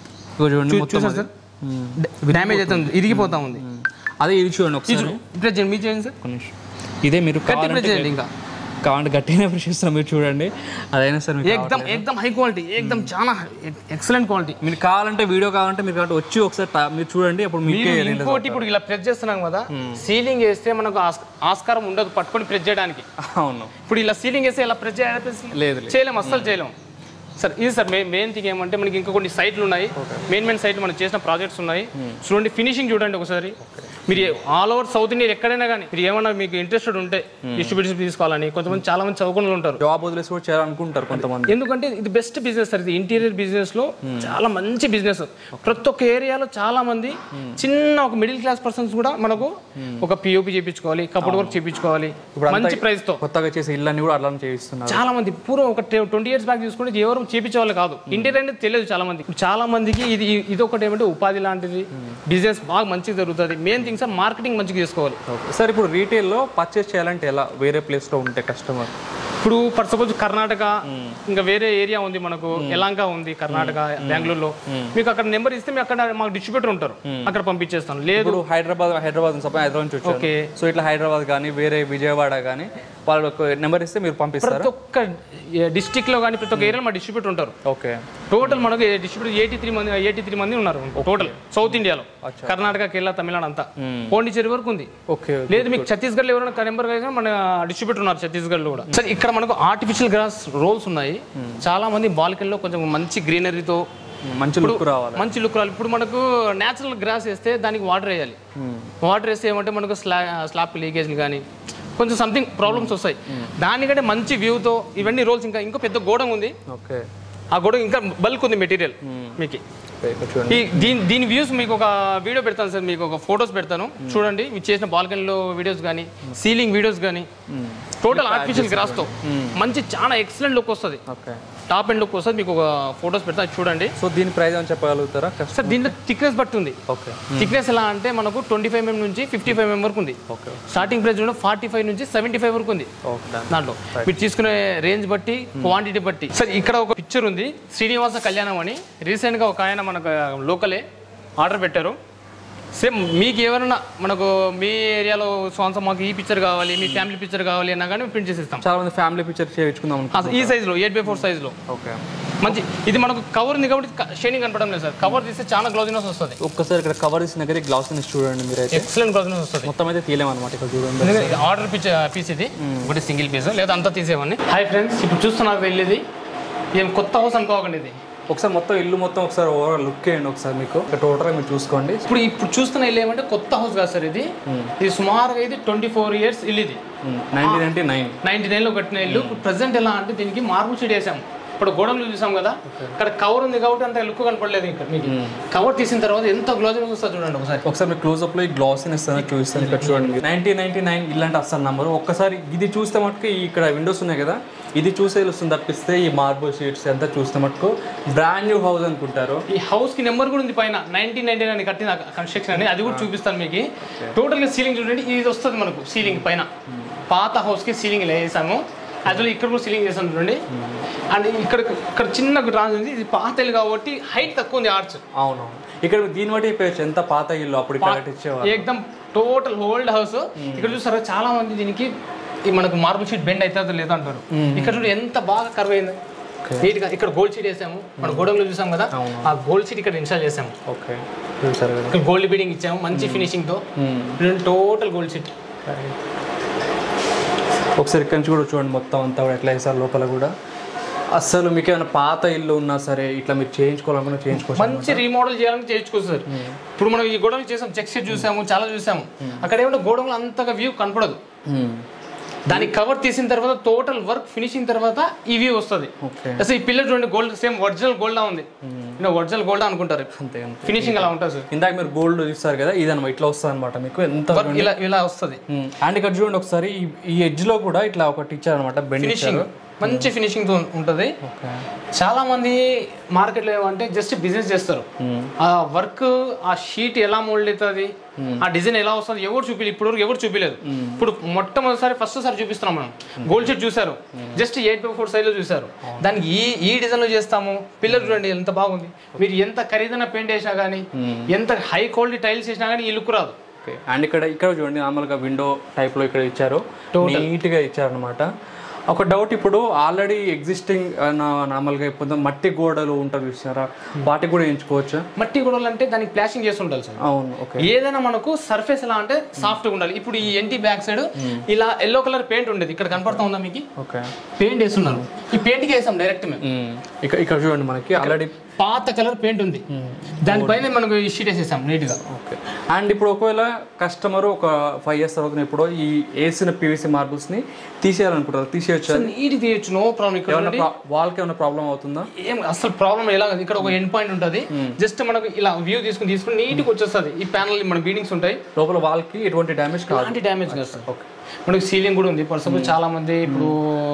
చూడండి
చూసారు సార్, డ్యామేజ్ అవుతుంది, ఇరిగిపోతా ఉంది.
అదే ఇది చూడండి ఒకసారి,
ఇప్పుడు చేయండి, మీరు చేయండి సార్.
ఇదే మీరు
చేయండి, ఇంకా
కావాలంటే గట్టిగా ప్రెస్ చేస్తాం. మీరు చూడండి, అదైనా సార్
ఏకదమ్ ఏకదమ్ హై క్వాలిటీ, ఏకదమ్ చాలా ఎక్సలెంట్ క్వాలిటీ.
మీరు కావాలంటే వీడియో కావాలంటే మీరు కాబట్టి వచ్చి ఒకసారి మీరు చూడండి. అప్పుడు మీకు
ఇంకోటి, ఇప్పుడు ఇలా ప్రెస్ చేస్తున్నాం కదా, సీలింగ్ వేస్తే మనకు ఆస్కారం ఉండదు పట్టుకొని ప్రెస్ చేయడానికి.
అవును,
ఇప్పుడు ఇలా సీలింగ్ వేస్తే ఇలా ప్రెస్ చేయాలి, లేదు చేయలేము, అస్సలు చేయలేము సార్. ఇది సార్ మెయిన్ మెయిన్ థింగ్ ఏమంటే మనకి ఇంకా కొన్ని సైట్లు ఉన్నాయి, మెయిన్ మెయిన్ సైట్లు మనం చేసిన ప్రాజెక్ట్స్ ఉన్నాయి. చూడండి ఫినిషింగ్ చూడండి ఒకసారి. మీరు ఆల్ ఓవర్ సౌత్ ఇండియా ఎక్కడైనా కానీ మీరు ఏమన్నా మీకు ఇంట్రెస్టెడ్ ఉంటే డిస్ట్రిబ్యూషన్ తీసుకోవాలని, కొంతమంది చాలా మంది చదువుకుని ఉంటారు,
జాబ్ వదిలేసి కూడా చేయాలనుకుంటారు కొంతమంది.
ఎందుకంటే ఇది బెస్ట్ బిజినెస్ సార్. ఇది ఇంటీరియర్ బిజినెస్ లో చాలా మంచి బిజినెస్. ప్రతి ఒక్క ఏరియాలో చాలా మంది చిన్న ఒక మిడిల్ క్లాస్ పర్సన్స్ కూడా మనకు ఒక పిఓపి చేయించుకోవాలి, కబోర్డ్ వర్క్ చేయించుకోవాలి మంచి ప్రైస్ తో.
కొత్తగా చేసే ఇళ్ళని కూడా అలా చేయిస్తున్నారు
చాలా మంది. పూర్వం ఒక ట్వంటీ ఇయర్స్ బ్యాక్ చూసుకుంటే ఎవరు చేయించేవాళ్ళు కాదు, ఇంటీరియర్ అనేది తెలియదు చాలా మంది. చాలా మందికి ఇది ఇది ఒకటి ఏమంటే ఉపాధి లాంటిది, బిజినెస్ బాగా మంచిగా జరుగుతుంది. మెయిన్ థింగ్ సార్, మార్కెటింగ్ మంచిగా చేసుకోవాలి
సార్. ఇప్పుడు రీటైల్లో పర్చేస్ చేయాలంటే ఎలా, వేరే ప్లేస్ లో ఉంటే కస్టమర్,
ఇప్పుడు ఫర్ సపోజ్ కర్ణాటక, ఇంకా వేరే ఏరియా ఉంది మనకు, ఎలాంగా ఉంది కర్ణాటక, బెంగళూరులో, మీకు అక్కడ నెంబర్ ఇస్తే మేము అక్కడ మాకు డిస్ట్రిబ్యూటర్ ఉంటారు, అక్కడ పంపించేస్తాను. లేదు
హైదరాబాద్ హైదరాబాద్ హైదరాబాద్ నుంచి వచ్చి, ఓకే, సో ఇట్లా హైదరాబాద్ కానీ వేరే విజయవాడ కానీ వాళ్ళకు నెంబర్ ఇస్తే మీరు పంపిస్తారు.
ప్రతి ఒక్క డిస్ట్రిక్ట్ లో కానీ ప్రతి ఒక్క ఏరియాలో మా డిస్ట్రిబ్యూటర్ ఉంటారు.
ఓకే,
టోటల్ మనకు డిస్ట్రిబ్యూటర్ ఎయిటీ త్రీ మంది ఎయిటీ త్రీ మంది ఉన్నారు టోటల్ సౌత్ ఇండియాలో. కర్ణాటక, కేరళ, తమిళనాడు అంతా, పాండిచేరి వరకు ఉంది.
ఓకే,
లేదు మీకు ఛత్తీస్గఢ్ లో ఎవరైనా నెంబర్ కలిగినా మన డిస్ట్రిబ్యూటర్ ఉన్నారు ఛత్తీస్గఢ్ లో కూడా. సార్ ఇక్కడ మనకు ఆర్టిఫిషియల్ గ్రాస్ రోల్స్ ఉన్నాయి. చాలా మంది బాల్కనీలో కొంచెం మంచి గ్రీనరీతో
మంచి లుక్ రావాలి,
మంచి లుక్ రావాలి. ఇప్పుడు మనకు నేచురల్ గ్రాస్ వేస్తే దానికి వాటర్ వేయాలి. వాటర్ వేస్తే ఏమంటే మనకు స్లా స్లాబ్ లీకేజ్లు కానీ కొంచెం సంథింగ్ ప్రాబ్లమ్స్ వస్తాయి. దానికంటే మంచి వ్యూతో ఇవన్నీ రోల్స్, ఇంకా ఇంకో పెద్ద గోడం ఉంది.
ఓకే,
ఆ గోడ ఇంకా బల్క్ ఉంది మెటీరియల్ మీకు. ఈ దీని దీని వ్యూస్ మీకు ఒక వీడియో పెడతాను సార్, మీకు ఒక ఫొటోస్ పెడతాను చూడండి. మీరు చేసిన బాల్కనీలో వీడియోస్ కానీ, సీలింగ్ వీడియోస్ కానీ, టోటల్ ఆర్టిఫిషియల్ గ్రాస్ తో మంచి చాలా ఎక్సలెంట్ లుక్ వస్తుంది, టాప్ అండ్ లుక్ వస్తుంది. మీకు ఒక ఫొటోస్ పెడతాను చూడండి.
సో దీని ప్రైస్ ఏమైనా చెప్పగలుగుతారా
సార్? దీంట్లో థిక్నెస్ బట్టి ఉంది.
ఓకే,
థిక్నెస్ ఎలా అంటే మనకు ట్వంటీ ఫైవ్ ఎంఎం నుంచి ఫిఫ్టీ ఫైవ్ ఎంఎం వరకు ఉంది.
Okay,
starting price forty five నుంచి సెవెంటీ ఫైవ్ వరకు ఉంది. దాంట్లో మీరు తీసుకునే రేంజ్ బట్టి, క్వాంటిటీ బట్టి. సార్ ఇక్కడ ఒక పిక్చర్ ఉంది, శ్రీనివాస కళ్యాణం అని. రీసెంట్ గా ఒక ఆయన మనకు లోకలే ఆర్డర్ పెట్టారు. సేమ్ మీకు ఎవరైనా మనకు మీ ఏరియాలో సొంత మాకు ఈ పిక్చర్ కావాలి, మీ ఫ్యామిలీ పిక్చర్ కావాలి అన్నా కానీ ప్రింట్ చేసి ఇస్తాం.
చాలా మంది ఫ్యామిలీ పిక్చర్ చేయించుకుందాం
ఈ సైజ్ లో, ఎయిట్ బై ఫోర్ సైజ్ లో.
ఓకే,
మంచి. ఇది మనకు కవర్ ఉంది కాబట్టి షైనింగ్ కనపడడం లేదు సార్. కవర్ తీస్తే చాలా గ్లౌజినెస్ వస్తుంది.
ఒక్కసారి ఇక్కడ కవర్ తీసిన దగ్గర గ్లౌజినెస్ చూడండి మీరు, అయితే
ఎక్సలెంట్ గ్లౌజినెస్ వస్తుంది.
మొత్తం అయితే తీయలేమన్నమాట. ఇక్కడ చూడండి,
ఆర్డర్ పిచ్ పీస్ ఇది ఒకటి సింగిల్ పీస్, లేదా అంతా తీసేవన్నీ. హాయ్ ఫ్రెండ్స్, ఇప్పుడు చూస్తున్నారు వెళ్ళేది ఏం కొత్త హౌస్ అనుకోకండి. ఇది
ఒకసారి మొత్తం ఇల్లు మొత్తం ఒకసారి ఓవరాల్ లుక్ చేయండి ఒకసారి, మీకు టోటల్గా మీరు చూసుకోండి.
ఇప్పుడు ఇప్పుడు చూస్తున్న ఇల్లు ఏమంటే కొత్త హౌస్ కాదు సార్. ఇది ఇది సుమారుగా ఇది ట్వంటీ ఫోర్ ఇయర్స్ ఇల్లు. ఇది
nineteen ninety nine
ninety nine లో కట్టిన ఇల్లు. ప్రజెంట్ ఎలా అంటే దీనికి మార్బుల్ షీట్ వేసాము. ఇప్పుడు గోడలు చూసాం కదా, ఇక్కడ కవర్ ఉంది కాబట్టి అంత లుక్ కనపడలేదు. ఇక్కడ మీకు కవర్ తీసిన తర్వాత ఎంత గ్లాజినెస్ వస్తుంది చూడండి ఒకసారి.
ఒకసారి మీరు క్లోజ్అప్ లో ఈ గ్లాసినెస్ చూపిస్తాను. ఇక్కడ చూడండి, నైన్టీన్ నైన్టీ నైన్ ఇల్లంటే అస్సలు నంబర్. ఒక్కసారి ఇది చూస్తే మటుకు ఇక్కడ విండోస్ ఉన్నాయి కదా, ఇది చూసే వస్తుంది తప్పిస్తే ఈ మార్బుల్ షీట్స్ ఎంత చూస్తే మటుకు బ్రాండ్ న్యూ హౌస్ అనుకుంటారు.
ఈ హౌస్ కి నెంబర్ కూడా ఉంది పైన, నైన్టీన్ నైన్టీ నైన్ కట్టిన కన్స్ట్రక్షన్ అని. అది కూడా చూపిస్తాను మీకు. టోటల్ గా సీలింగ్ చూడండి, ఇది వస్తుంది మనకు సీలింగ్ పైన. పాత హౌస్ కి సీలింగ్ ఇలా వేసాము. యాక్చువల్లీ ఇక్కడ కూడా సీలింగ్ చేసాను చూడండి. అండ్ ఇక్కడ ఇక్కడ చిన్న ట్రాన్స్ ఉంది. ఇది పాత ఇల్లు కాబట్టి హైట్ తక్కువ ఉంది, ఆర్చ్.
అవును, ఇక్కడ దీన్ని బట్టి చెప్పచ్చు ఎంత పాత ఇల్లు అప్పుడు ఇచ్చేవారు.
ఏకదమ్ టోటల్ ఓల్డ్ హౌస్. ఇక్కడ చూసారా చాలా మంది దీనికి మనకు మార్బుల్ షీట్ బెండ్ అవుతుందో లేదో అంటారు. ఇక్కడ చూడండి ఎంత బాగా కర్వ్ అయింది నీట్ గా. ఇక్కడ గోల్డ్ షీట్ వేసాము, మన గోడలో చూసాం కదా, ఆ గోల్డ్ షీట్ ఇక్కడ ఇన్స్టాల్ చేసాము.
ఓకే,
ఇక్కడ గోల్డ్ బీడింగ్ ఇచ్చాము మంచి ఫినిషింగ్ తో. Total gold sheet.
ఒకసారి ఇక్కడి నుంచి కూడా చూడండి మొత్తం అంతా కూడా ఎట్లా వేసారు లోపల కూడా. అసలు మీకు ఏమైనా పాత ఇల్లు ఉన్నా సరే ఇట్లా మీరు చేయించుకోవాలనుకున్నా చేయించుకోవచ్చు,
మంచి రీమోడల్ చేయాలని చేయించుకోవచ్చు సార్. ఇప్పుడు మనం ఈ గోడౌన్ చేసాం, చెక్ షీట్ చూసాము, చాలా చూసాము. అక్కడ ఏమంటే గోడౌన్లో అంతగా వ్యూ కనపడదు. దానికి కవర్ తీసిన తర్వాత టోటల్ వర్క్ ఫినిషింగ్ తర్వాత ఈ వ్యూ వస్తుంది. అసలు ఈ పిల్లర్ చూడండి, గోల్డ్ సేమ్ ఒరిజినల్ గోల్డ్ లా ఉంది. ఒరిజినల్ గోల్డ్ అనుకుంటారు, అంతే ఫినిషింగ్ అలా ఉంటుంది సార్.
ఇందాక మీరు గోల్డ్ ఇస్తారు కదా, ఇదన్నమాట ఇట్లా వస్తుంది అనమాట మీకు. ఎంత
ఇలా ఇలా వస్తుంది.
అండ్ ఇక్కడ చూడండి ఒకసారి ఈ ఎడ్జ్ లో కూడా ఇట్లా ఒకటి ఇచ్చారు అనమాట,
ఫినిషింగ్ మంచి ఫినిషింగ్ తో ఉంటుంది. చాలా మంది మార్కెట్లో ఏమంటే జస్ట్ బిజినెస్ చేస్తారు, ఆ వర్క్ ఆ షీట్ ఎలా మోల్డ్ అవుతుంది, ఆ డిజైన్ ఎలా వస్తుంది ఎవరు చూపి ఇప్పుడు ఎవరు చూపించలేదు. ఇప్పుడు మొట్టమొదటిసారి ఫస్ట్ సారి చూపిస్తున్నాం మనం. గోల్డ్ షీట్ చూసారు, just eight by four size లో చూసారు, దానికి ఈ ఈ డిజైన్ లో చేస్తాము. పిల్లలు చూడండి ఎంత బాగుంది. మీరు ఎంత ఖరీదైన పెయింట్ వేసినా కానీ, ఎంత హై క్వాలిటీ టైల్స్ వేసినా కానీ ఈ లుక్ రాదు.
అండ్ ఇక్కడ ఇక్కడ చూడండి నార్మల్గా విండో టైప్ లో ఇక్కడ ఇచ్చారు, నీట్ గా ఇచ్చారు అనమాట. ఒక డౌట్, ఇప్పుడు ఆల్రెడీ ఎగ్జిస్టింగ్ నార్మల్గా ఇప్పుడు మట్టి గోడలు ఉంటారు చూసారా, వాటికి కూడా ఎంచుకోవచ్చా?
మట్టి గోడలు అంటే దానికి ప్లాస్టింగ్ చేసి ఉండాలి సార్.
అవును, ఓకే.
ఏదైనా మనకు సర్ఫేస్ ఎలా అంటే సాఫ్ట్గా ఉండాలి. ఇప్పుడు ఈ ఎన్టీ బ్యాక్ సైడ్ ఇలా ఎల్లో కలర్ పెయింట్ ఉండేది, ఇక్కడ కనపడతా ఉందా మీకు? ఓకే, పెయింట్ వేస్తున్నారు. ఈ పెయింట్కి వేసాం డైరెక్ట్ మేము.
ఇక్కడ ఇక్కడ చూడండి మనకి ఆల్రెడీ
పాత కలర్ పెయింట్ ఉంది, దానిపైన మనకు ఈ షీట్ వేసేసాం నీట్ గా.
ఓకే. అండ్ ఇప్పుడు ఒకవేళ కస్టమర్ ఒక ఫైవ్ ఇయర్స్ తర్వాత ఇప్పుడు ఈ వేసిన పీవీసీ మార్బుల్స్ ని తీసేయాలనుకుంటారు, తీసేయచ్చు?
నీట్ తీయచ్చు, నో ప్రాబ్లం. ఇక్కడ
వాళ్ళకి ఏమైనా ప్రాబ్లం అవుతుందా?
ఏం అసలు ప్రాబ్లం ఎలా, ఇక్కడ ఒక ఎండ్ పాయింట్ ఉంటుంది, జస్ట్ మనకు ఇలా వ్యూ తీసుకుని తీసుకుని నీట్ గా వచ్చేస్తుంది. ఈ ప్యానల్ మన బీడింగ్స్ ఉంటాయి లోపల,
వాళ్ళకి ఎటువంటి డ్యామేజ్ కాదు,
ఎలాంటి డ్యామేజ్ కాదు సార్. ఓకే. మనకి సీలింగ్ కూడా ఉంది. ఫర్ సపోజ్ చాలా మంది ఇప్పుడు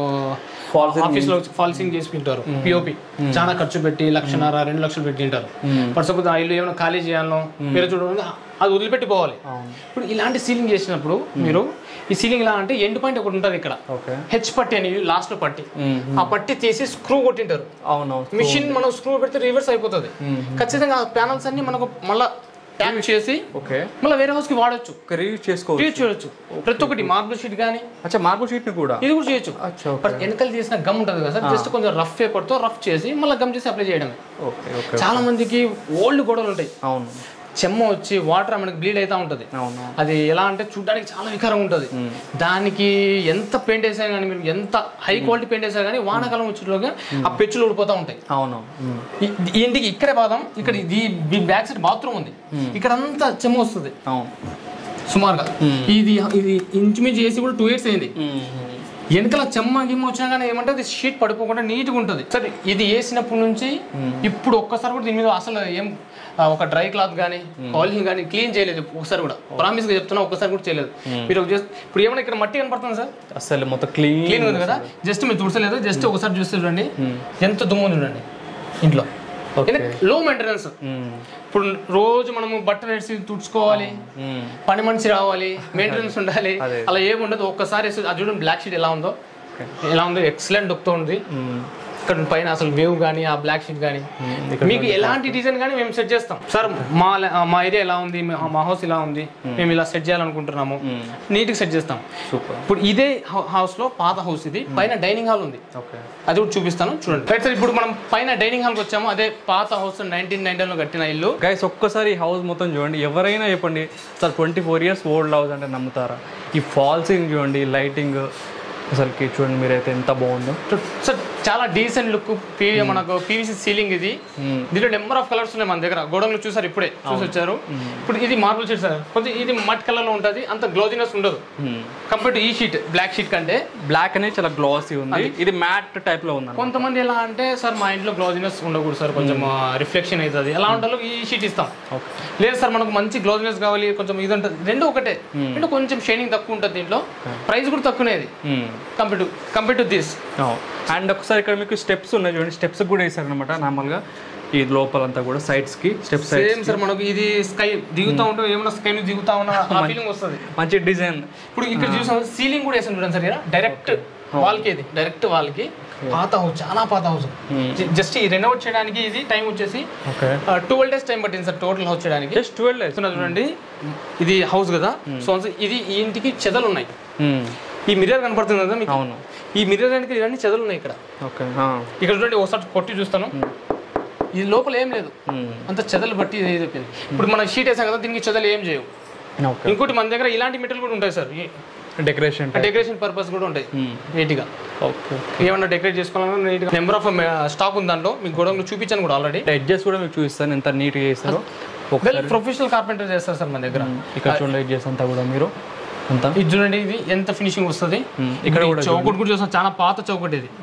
ఆఫీస్ లో ఫాల్సింగ్ చేసుకుంటారు, పిఓపి చాలా ఖర్చు పెట్టి లక్షన్నర రెండు లక్షలు పెట్టి తింటారు. ఫర్ సపోజ్ ఆ ఇల్లు ఏమైనా ఖాళీ చేయాలో వేరే చూడాలి, అది వదిలిపెట్టి పోవాలి. ఇప్పుడు ఇలాంటి సీలింగ్ చేసినప్పుడు మీరు ఈ సీలింగ్ ఎలా అంటే ఎండ్ పాయింట్ ఒకటి ఉంటుంది ఇక్కడ, హెచ్ పట్టి అని లాస్ట్ లో పట్టి, ఆ పట్టి తీసి స్క్రూ కొట్టింటారు. అవును, మిషన్ మనం స్క్రూ పెడితే రివర్స్ అయిపోతుంది. ఖచ్చితంగా ఆ ప్యానల్స్ అన్ని మనకు మళ్ళీ ట్యాప్ చేసి ఓకే మళ్ళీ వేరే హౌస్ కి వాడచ్చు, రీయూజ్ చేసుకోవచ్చు, రీయూజ్ చేయొచ్చు. ప్రతి ఒక్కటి మార్బుల్ షీట్ కానీ, అచ్చా మార్బుల్ షీట్ ని కూడా ఇది కూడా చేయొచ్చు. వెనకాల చేసిన గమ్ ఉంటుంది కదా సార్, జస్ట్ కొంచెం రఫ్ పేపర్ తో రఫ్ చేసి మళ్ళీ గమ్ చేసి అప్లై చేయడమే. చాలా మందికి ఓల్డ్ గోడలు ఉంటాయి, అవును, చెమ్మ వచ్చి వాటర్ మనకి బ్లీడ్ అవుతా ఉంటుంది. అది ఎలా అంటే చూడడానికి చాలా వికారంగా ఉంటుంది. దానికి ఎంత పెయింట్ వేసా కానీ, మీరు ఎంత హై క్వాలిటీ పెయింట్ వేసా కానీ వానాకాలం వచ్చేలోగా ఆ పెచ్చులు ఊడిపోతా ఉంటాయి. అవును, ఈ ఇంటికి ఇక్కడే బాదం, ఇక్కడ ఈ బ్యాక్ సైడ్ బాత్రూమ్ ఉంది, ఇక్కడ అంతా చెమ్మ వస్తుంది. అవును, సుమారుగా ఇది ఇది ఇంచుమించు చేసి కూడా టూ ఇయర్స్ అయింది. వెనకాల చెమ్మ గిమ్మ వచ్చినా కానీ ఏమంటే అది షీట్ పడిపోకుండా నీట్గా ఉంటుంది. సరే, ఇది వేసినప్పటి నుంచి ఇప్పుడు ఒక్కసారి కూడా దీని మీద అసలు ఏం ఒక డ్రై క్లాత్ కానీ కాలింగ్ కానీ క్లీన్ చేయలేదు ఒకసారి కూడా. ప్రామిస్ గా చెప్తున్నా, ఒక్కసారి కూడా చేయలేదు. మీరు ఇప్పుడు ఏమైనా ఇక్కడ మట్టి కనపడుతుంది సార్, అసలు మొత్తం క్లీన్ క్లీన్ ఉంది కదా, జస్ట్ మీరు తుడసలేదు, జస్ట్ ఒకసారి చూస్తే చూడండి ఎంత దుమ్ము ఉంది చూడండి ఇంట్లో. లో మెయింటెనెన్స్. ఇప్పుడు రోజు మనము బట్టలు వేసి తుడుచుకోవాలి, పని మనిషి రావాలి, మెయింటెనెన్స్ ఉండాలి, అలా ఏముండదు. ఒక్కసారి అది చూడండి బ్లాక్ షీట్ ఎలా ఉందో, ఎలా ఉందో ఎక్సలెంట్ లుక్ తో ఉంది. ఇక్కడ పైన అసలు వేవ్ కానీ ఆ బ్లాక్ షీట్ కానీ మీకు ఎలాంటి డిజైన్ కానీ మేము సెట్ చేస్తాం సార్. మా మా ఏరియా ఎలా ఉంది, మా హౌస్ ఇలా ఉంది, మేము ఇలా సెట్ చేయాలనుకుంటున్నాము, నీట్ గా సెట్ చేస్తాం. ఇప్పుడు ఇదే హౌస్ లో పాత హౌస్ ఇది, పైన డైనింగ్ హాల్ ఉంది, అది కూడా చూపిస్తాను చూడండి. రైట్ సార్, ఇప్పుడు మనం పైన డైనింగ్ హాల్ కి వచ్చాము. అదే పాత హౌస్ నైన్టీన్ నైన్టీన్ లో కట్టిన ఇల్లు.
గైస్ ఒక్కసారి హౌస్ మొత్తం చూడండి, ఎవరైనా చెప్పండి sir twenty four years old house అంటే నమ్ముతారా? ఈ ఫాల్సింగ్ చూడండి, లైటింగ్ అసలుకి చూడండి మీరైతే ఎంత బాగుందో
సార్. చాలా డీసెంట్ లుక్, మనకు పీవీసీ సీలింగ్ ఇది. దీంట్లో నెంబర్ ఆఫ్ కలర్స్ ఉన్నాయి మన దగ్గర. గోడౌన్లో చూసారు, ఇప్పుడే చూసి వచ్చారు. ఇప్పుడు ఇది మార్బుల్ షీట్ సార్, కొంచెం ఇది మట్ కలర్ లో ఉంటుంది, అంత గ్లోజినెస్ ఉండదు కంపేర్ టు ఈ షీట్. బ్లాక్ షీట్ కంటే బ్లాక్ అనేది చాలా గ్లాసీ ఉంది, ఇది మ్యాట్ టైప్ లో ఉంది. కొంతమంది ఎలా అంటే సార్ మా ఇంట్లో గ్లోజినెస్ ఉండకూడదు సార్, కొంచెం రిఫ్లెక్షన్ అవుతుంది, ఎలా ఉండాలో ఈ షీట్ ఇస్తాం. లేదు సార్ మనకు మంచి గ్లోజినెస్ కావాలి, కొంచెం ఇది ఉంటుంది, రెండు ఒకటే, అంటే కొంచెం షైనింగ్ తక్కువ ఉంటుంది దీంట్లో, ప్రైస్ కూడా తక్కువనేది compare to compare to this.
And ఒకసారి ఇక్కడ మీకు స్టెప్స్ ఉన్నాయి చూడండి, స్టెప్స్ కూడా వేసారు అనమాట. నార్మల్గా ఈ లోపలంతా కూడా సైడ్స్ కి స్టెప్స్
సేమ్ సార్. మనకు ఇది స్కై దిగుతా ఉంటే ఏమైనా స్కై దిగుతా ఉన్నా ఫీలింగ్ వస్తుంది, మంచి డిజైన్. ఇప్పుడు ఇక్కడ చూసాం సీలింగ్ కూడా వేసాను చూడండి సార్, డైరెక్ట్ వాల్కి, ఇది డైరెక్ట్ వాల్కి. పాత హౌస్, చాలా పాత హౌస్. జస్ట్ ఈ రెనోవేట్ చేయడానికి ఇది టైం వచ్చేసి ట్వెల్వ్ డేస్ టైం పట్టింది సార్ టోటల్ హౌస్ చేయడానికి. జస్ట్ ట్వెల్వ్ డేస్ చూడండి. ఇది హౌస్ కదా, సో ఇది ఈ ఇంటికి చెదలు ఉన్నాయి. ఈ మిర్రర్ కనపడుతుంది కదా మీకు, అవును, ఈ మిర్రర్ అంటే ఇవన్నీ చెదలు ఉన్నాయి ఇక్కడ. ఓకే, ఇక్కడ చూడండి ఒకసారి కొట్టి చూస్తాను, ఇది లోపల ఏం లేదు, అంత చెదలు బట్టి చెప్పింది. ఇప్పుడు మనం షీట్ వేసాం కదా, దీనికి చెదలు ఏం చేయవు. ఇంకోటి మన దగ్గర ఇలాంటి మెటీరియల్ కూడా ఉంటాయి సార్,
డెకరేషన్
డెకరేషన్ పర్పస్ కూడా ఉంటాయి నీట్గా.
ఓకే,
ఏమన్నా డెకరేట్ చేసుకోవాలన్నా నీట్గా నెంబర్ ఆఫ్ స్టాక్ ఉంది దాంట్లో. మీకు గోడౌన్లో చూపించాను కూడా ఆల్రెడీ.
ఎడ్జెస్ కూడా మీకు చూపిస్తాను ఎంత నీట్గా చేస్తారో.
వెల్ ప్రొఫెషనల్ కార్పెంటర్ చేస్తారు సార్ మన దగ్గర.
ఇక్కడ చూడండి ఎడ్జెస్ అంతా కూడా మీరు అంతా
ఇది చూడండి, ఇది ఎంత ఫినిషింగ్ వస్తుంది. ఇక్కడ కూడా చౌకట్ కూడా చూస్తాం, చాలా పాత చౌకట్ ఇది,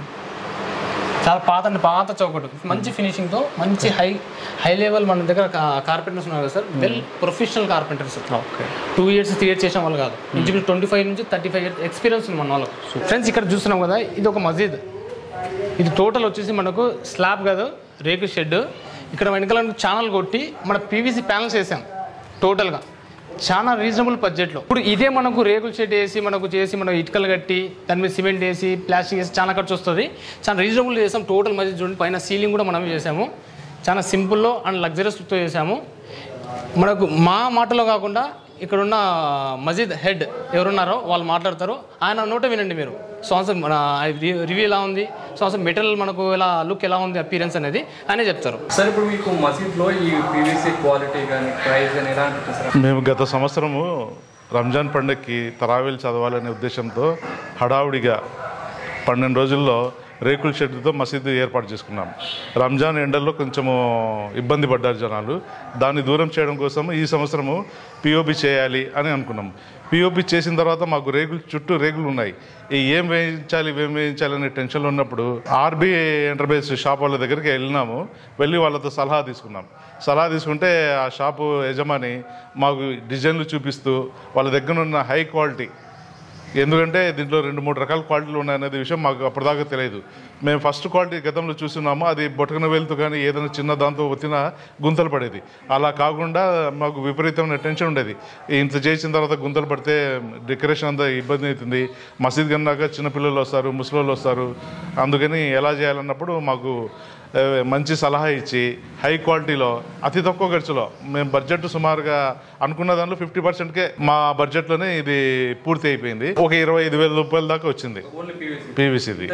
చాలా పాత అంటే పాత చౌకట్, మంచి ఫినిషింగ్ తో మంచి హై హై లెవెల్ మన దగ్గర కార్పెంటర్స్ ఉన్నారు కదా sir. Well professional carpenters. Okay, two years three years చేసిన వాళ్ళు కాదు, ఇంచుమించు ట్వంటీ ఫైవ్ నుంచి థర్టీ ఫైవ్ ఇయర్స్ ఎక్స్పీరియన్స్ ఉంది మన వాళ్ళకి. ఫ్రెండ్స్ ఇక్కడ చూస్తున్నాం కదా, ఇది ఒక మస్జిద్. ఇది టోటల్ వచ్చేసి మనకు స్లాబ్ కాదు, రేకు షెడ్. ఇక్కడ వెనకాల ఛానల్ కొట్టి మన పీవీసీ ప్యానల్స్ వేసాం టోటల్గా, చాలా రీజనబుల్ బడ్జెట్లో. ఇప్పుడు ఇదే మనకు రేకుల షెడ్ వేసి మనకు చేసి మనం ఇటుకలు కట్టి దాని మీద సిమెంట్ వేసి ప్లాస్టిక్ వేసి చాలా ఖర్చు వస్తుంది. చాలా రీజనబుల్ చేసాం టోటల్ మధ్య చూడండి. పైన సీలింగ్ కూడా మనమే చేసాము, చాలా సింపుల్లో అండ్ లగ్జరియస్తో చేసాము. మనకు మా మాటలో కాకుండా ఇక్కడున్న మస్జిద్ హెడ్ ఎవరున్నారో వాళ్ళు మాట్లాడతారు, ఆయన నోట వినండి మీరు. సంవత్సరం మన రివ్యూ ఎలా ఉంది, సంవత్సరం మెటీరియల్ మనకు ఎలా లుక్ ఎలా ఉంది అపీరెన్స్ అనేది ఆయనే చెప్తారు.
సార్ ఇప్పుడు మీకు మసీద్లో ఈ పీవీసీ క్వాలిటీ కానీ ప్రైస్ కానీ ఎలా అనిపిస్తుంది?
మేము గత సంవత్సరము రంజాన్ పండుగకి తరావీలు చదవాలనే ఉద్దేశంతో హడావుడిగా పన్నెండు రోజుల్లో రేకుల షెడ్తో మసీదు ఏర్పాటు చేసుకున్నాం. రంజాన్ ఎండల్లో కొంచెము ఇబ్బంది పడ్డారు జనాలు, దాన్ని దూరం చేయడం కోసం ఈ సంవత్సరము పిఓపి చేయాలి అని అనుకున్నాం. పిఓపి చేసిన తర్వాత మాకు రేకులు చుట్టూ రేకులు ఉన్నాయి, ఏం వేయించాలి ఏం వేయించాలి అనే టెన్షన్లో ఉన్నప్పుడు ఆర్బీఐ ఎంటర్ప్రైజ్ షాప్ వాళ్ళ దగ్గరికి వెళ్ళినాము. వెళ్ళి వాళ్ళతో సలహా తీసుకున్నాం. సలహా తీసుకుంటే ఆ షాపు యజమాని మాకు డిజైన్లు చూపిస్తూ వాళ్ళ దగ్గర ఉన్న హై క్వాలిటీ, ఎందుకంటే దీంట్లో రెండు మూడు రకాల క్వాలిటీలు ఉన్నాయనేది విషయం మాకు అప్పటిదాకా తెలియదు. మేము ఫస్ట్ క్వాలిటీ గతంలో చూస్తున్నాము, అది బొటకన వేలుతో కానీ ఏదైనా చిన్న దాంతో వచ్చినా గుంతలు పడేది. అలా కాకుండా మాకు విపరీతమైన టెన్షన్ ఉండేది, ఇంత చేసిన తర్వాత గుంతలు పడితే డెకరేషన్ అంతా ఇబ్బంది అవుతుంది, మసీద్ కన్నాక చిన్నపిల్లలు వస్తారు, ముసలోళ్ళు వస్తారు, అందుకని ఎలా చేయాలన్నప్పుడు మాకు మంచి సలహా ఇచ్చి హై క్వాలిటీలో అతి తక్కువ ఖర్చులో, మేము బడ్జెట్ సుమారుగా అనుకున్న దాంట్లో ఫిఫ్టీ పర్సెంట్కే మా బడ్జెట్లోనే ఇది పూర్తి అయిపోయింది. ఒక ఇరవై ఐదు వేల రూపాయల దాకా వచ్చింది పీవీసీది.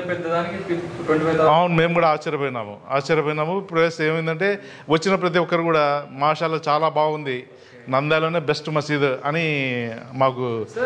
అవును, మేము కూడా ఆశ్చర్యపోయినాము ఆశ్చర్యపోయినాము ప్లస్ ఏమైందంటే వచ్చిన ప్రతి ఒక్కరు కూడా మాషాల్లా చాలా బాగుంది, నంద్యాలనే బెస్ట్ మసీద్ అని మాకు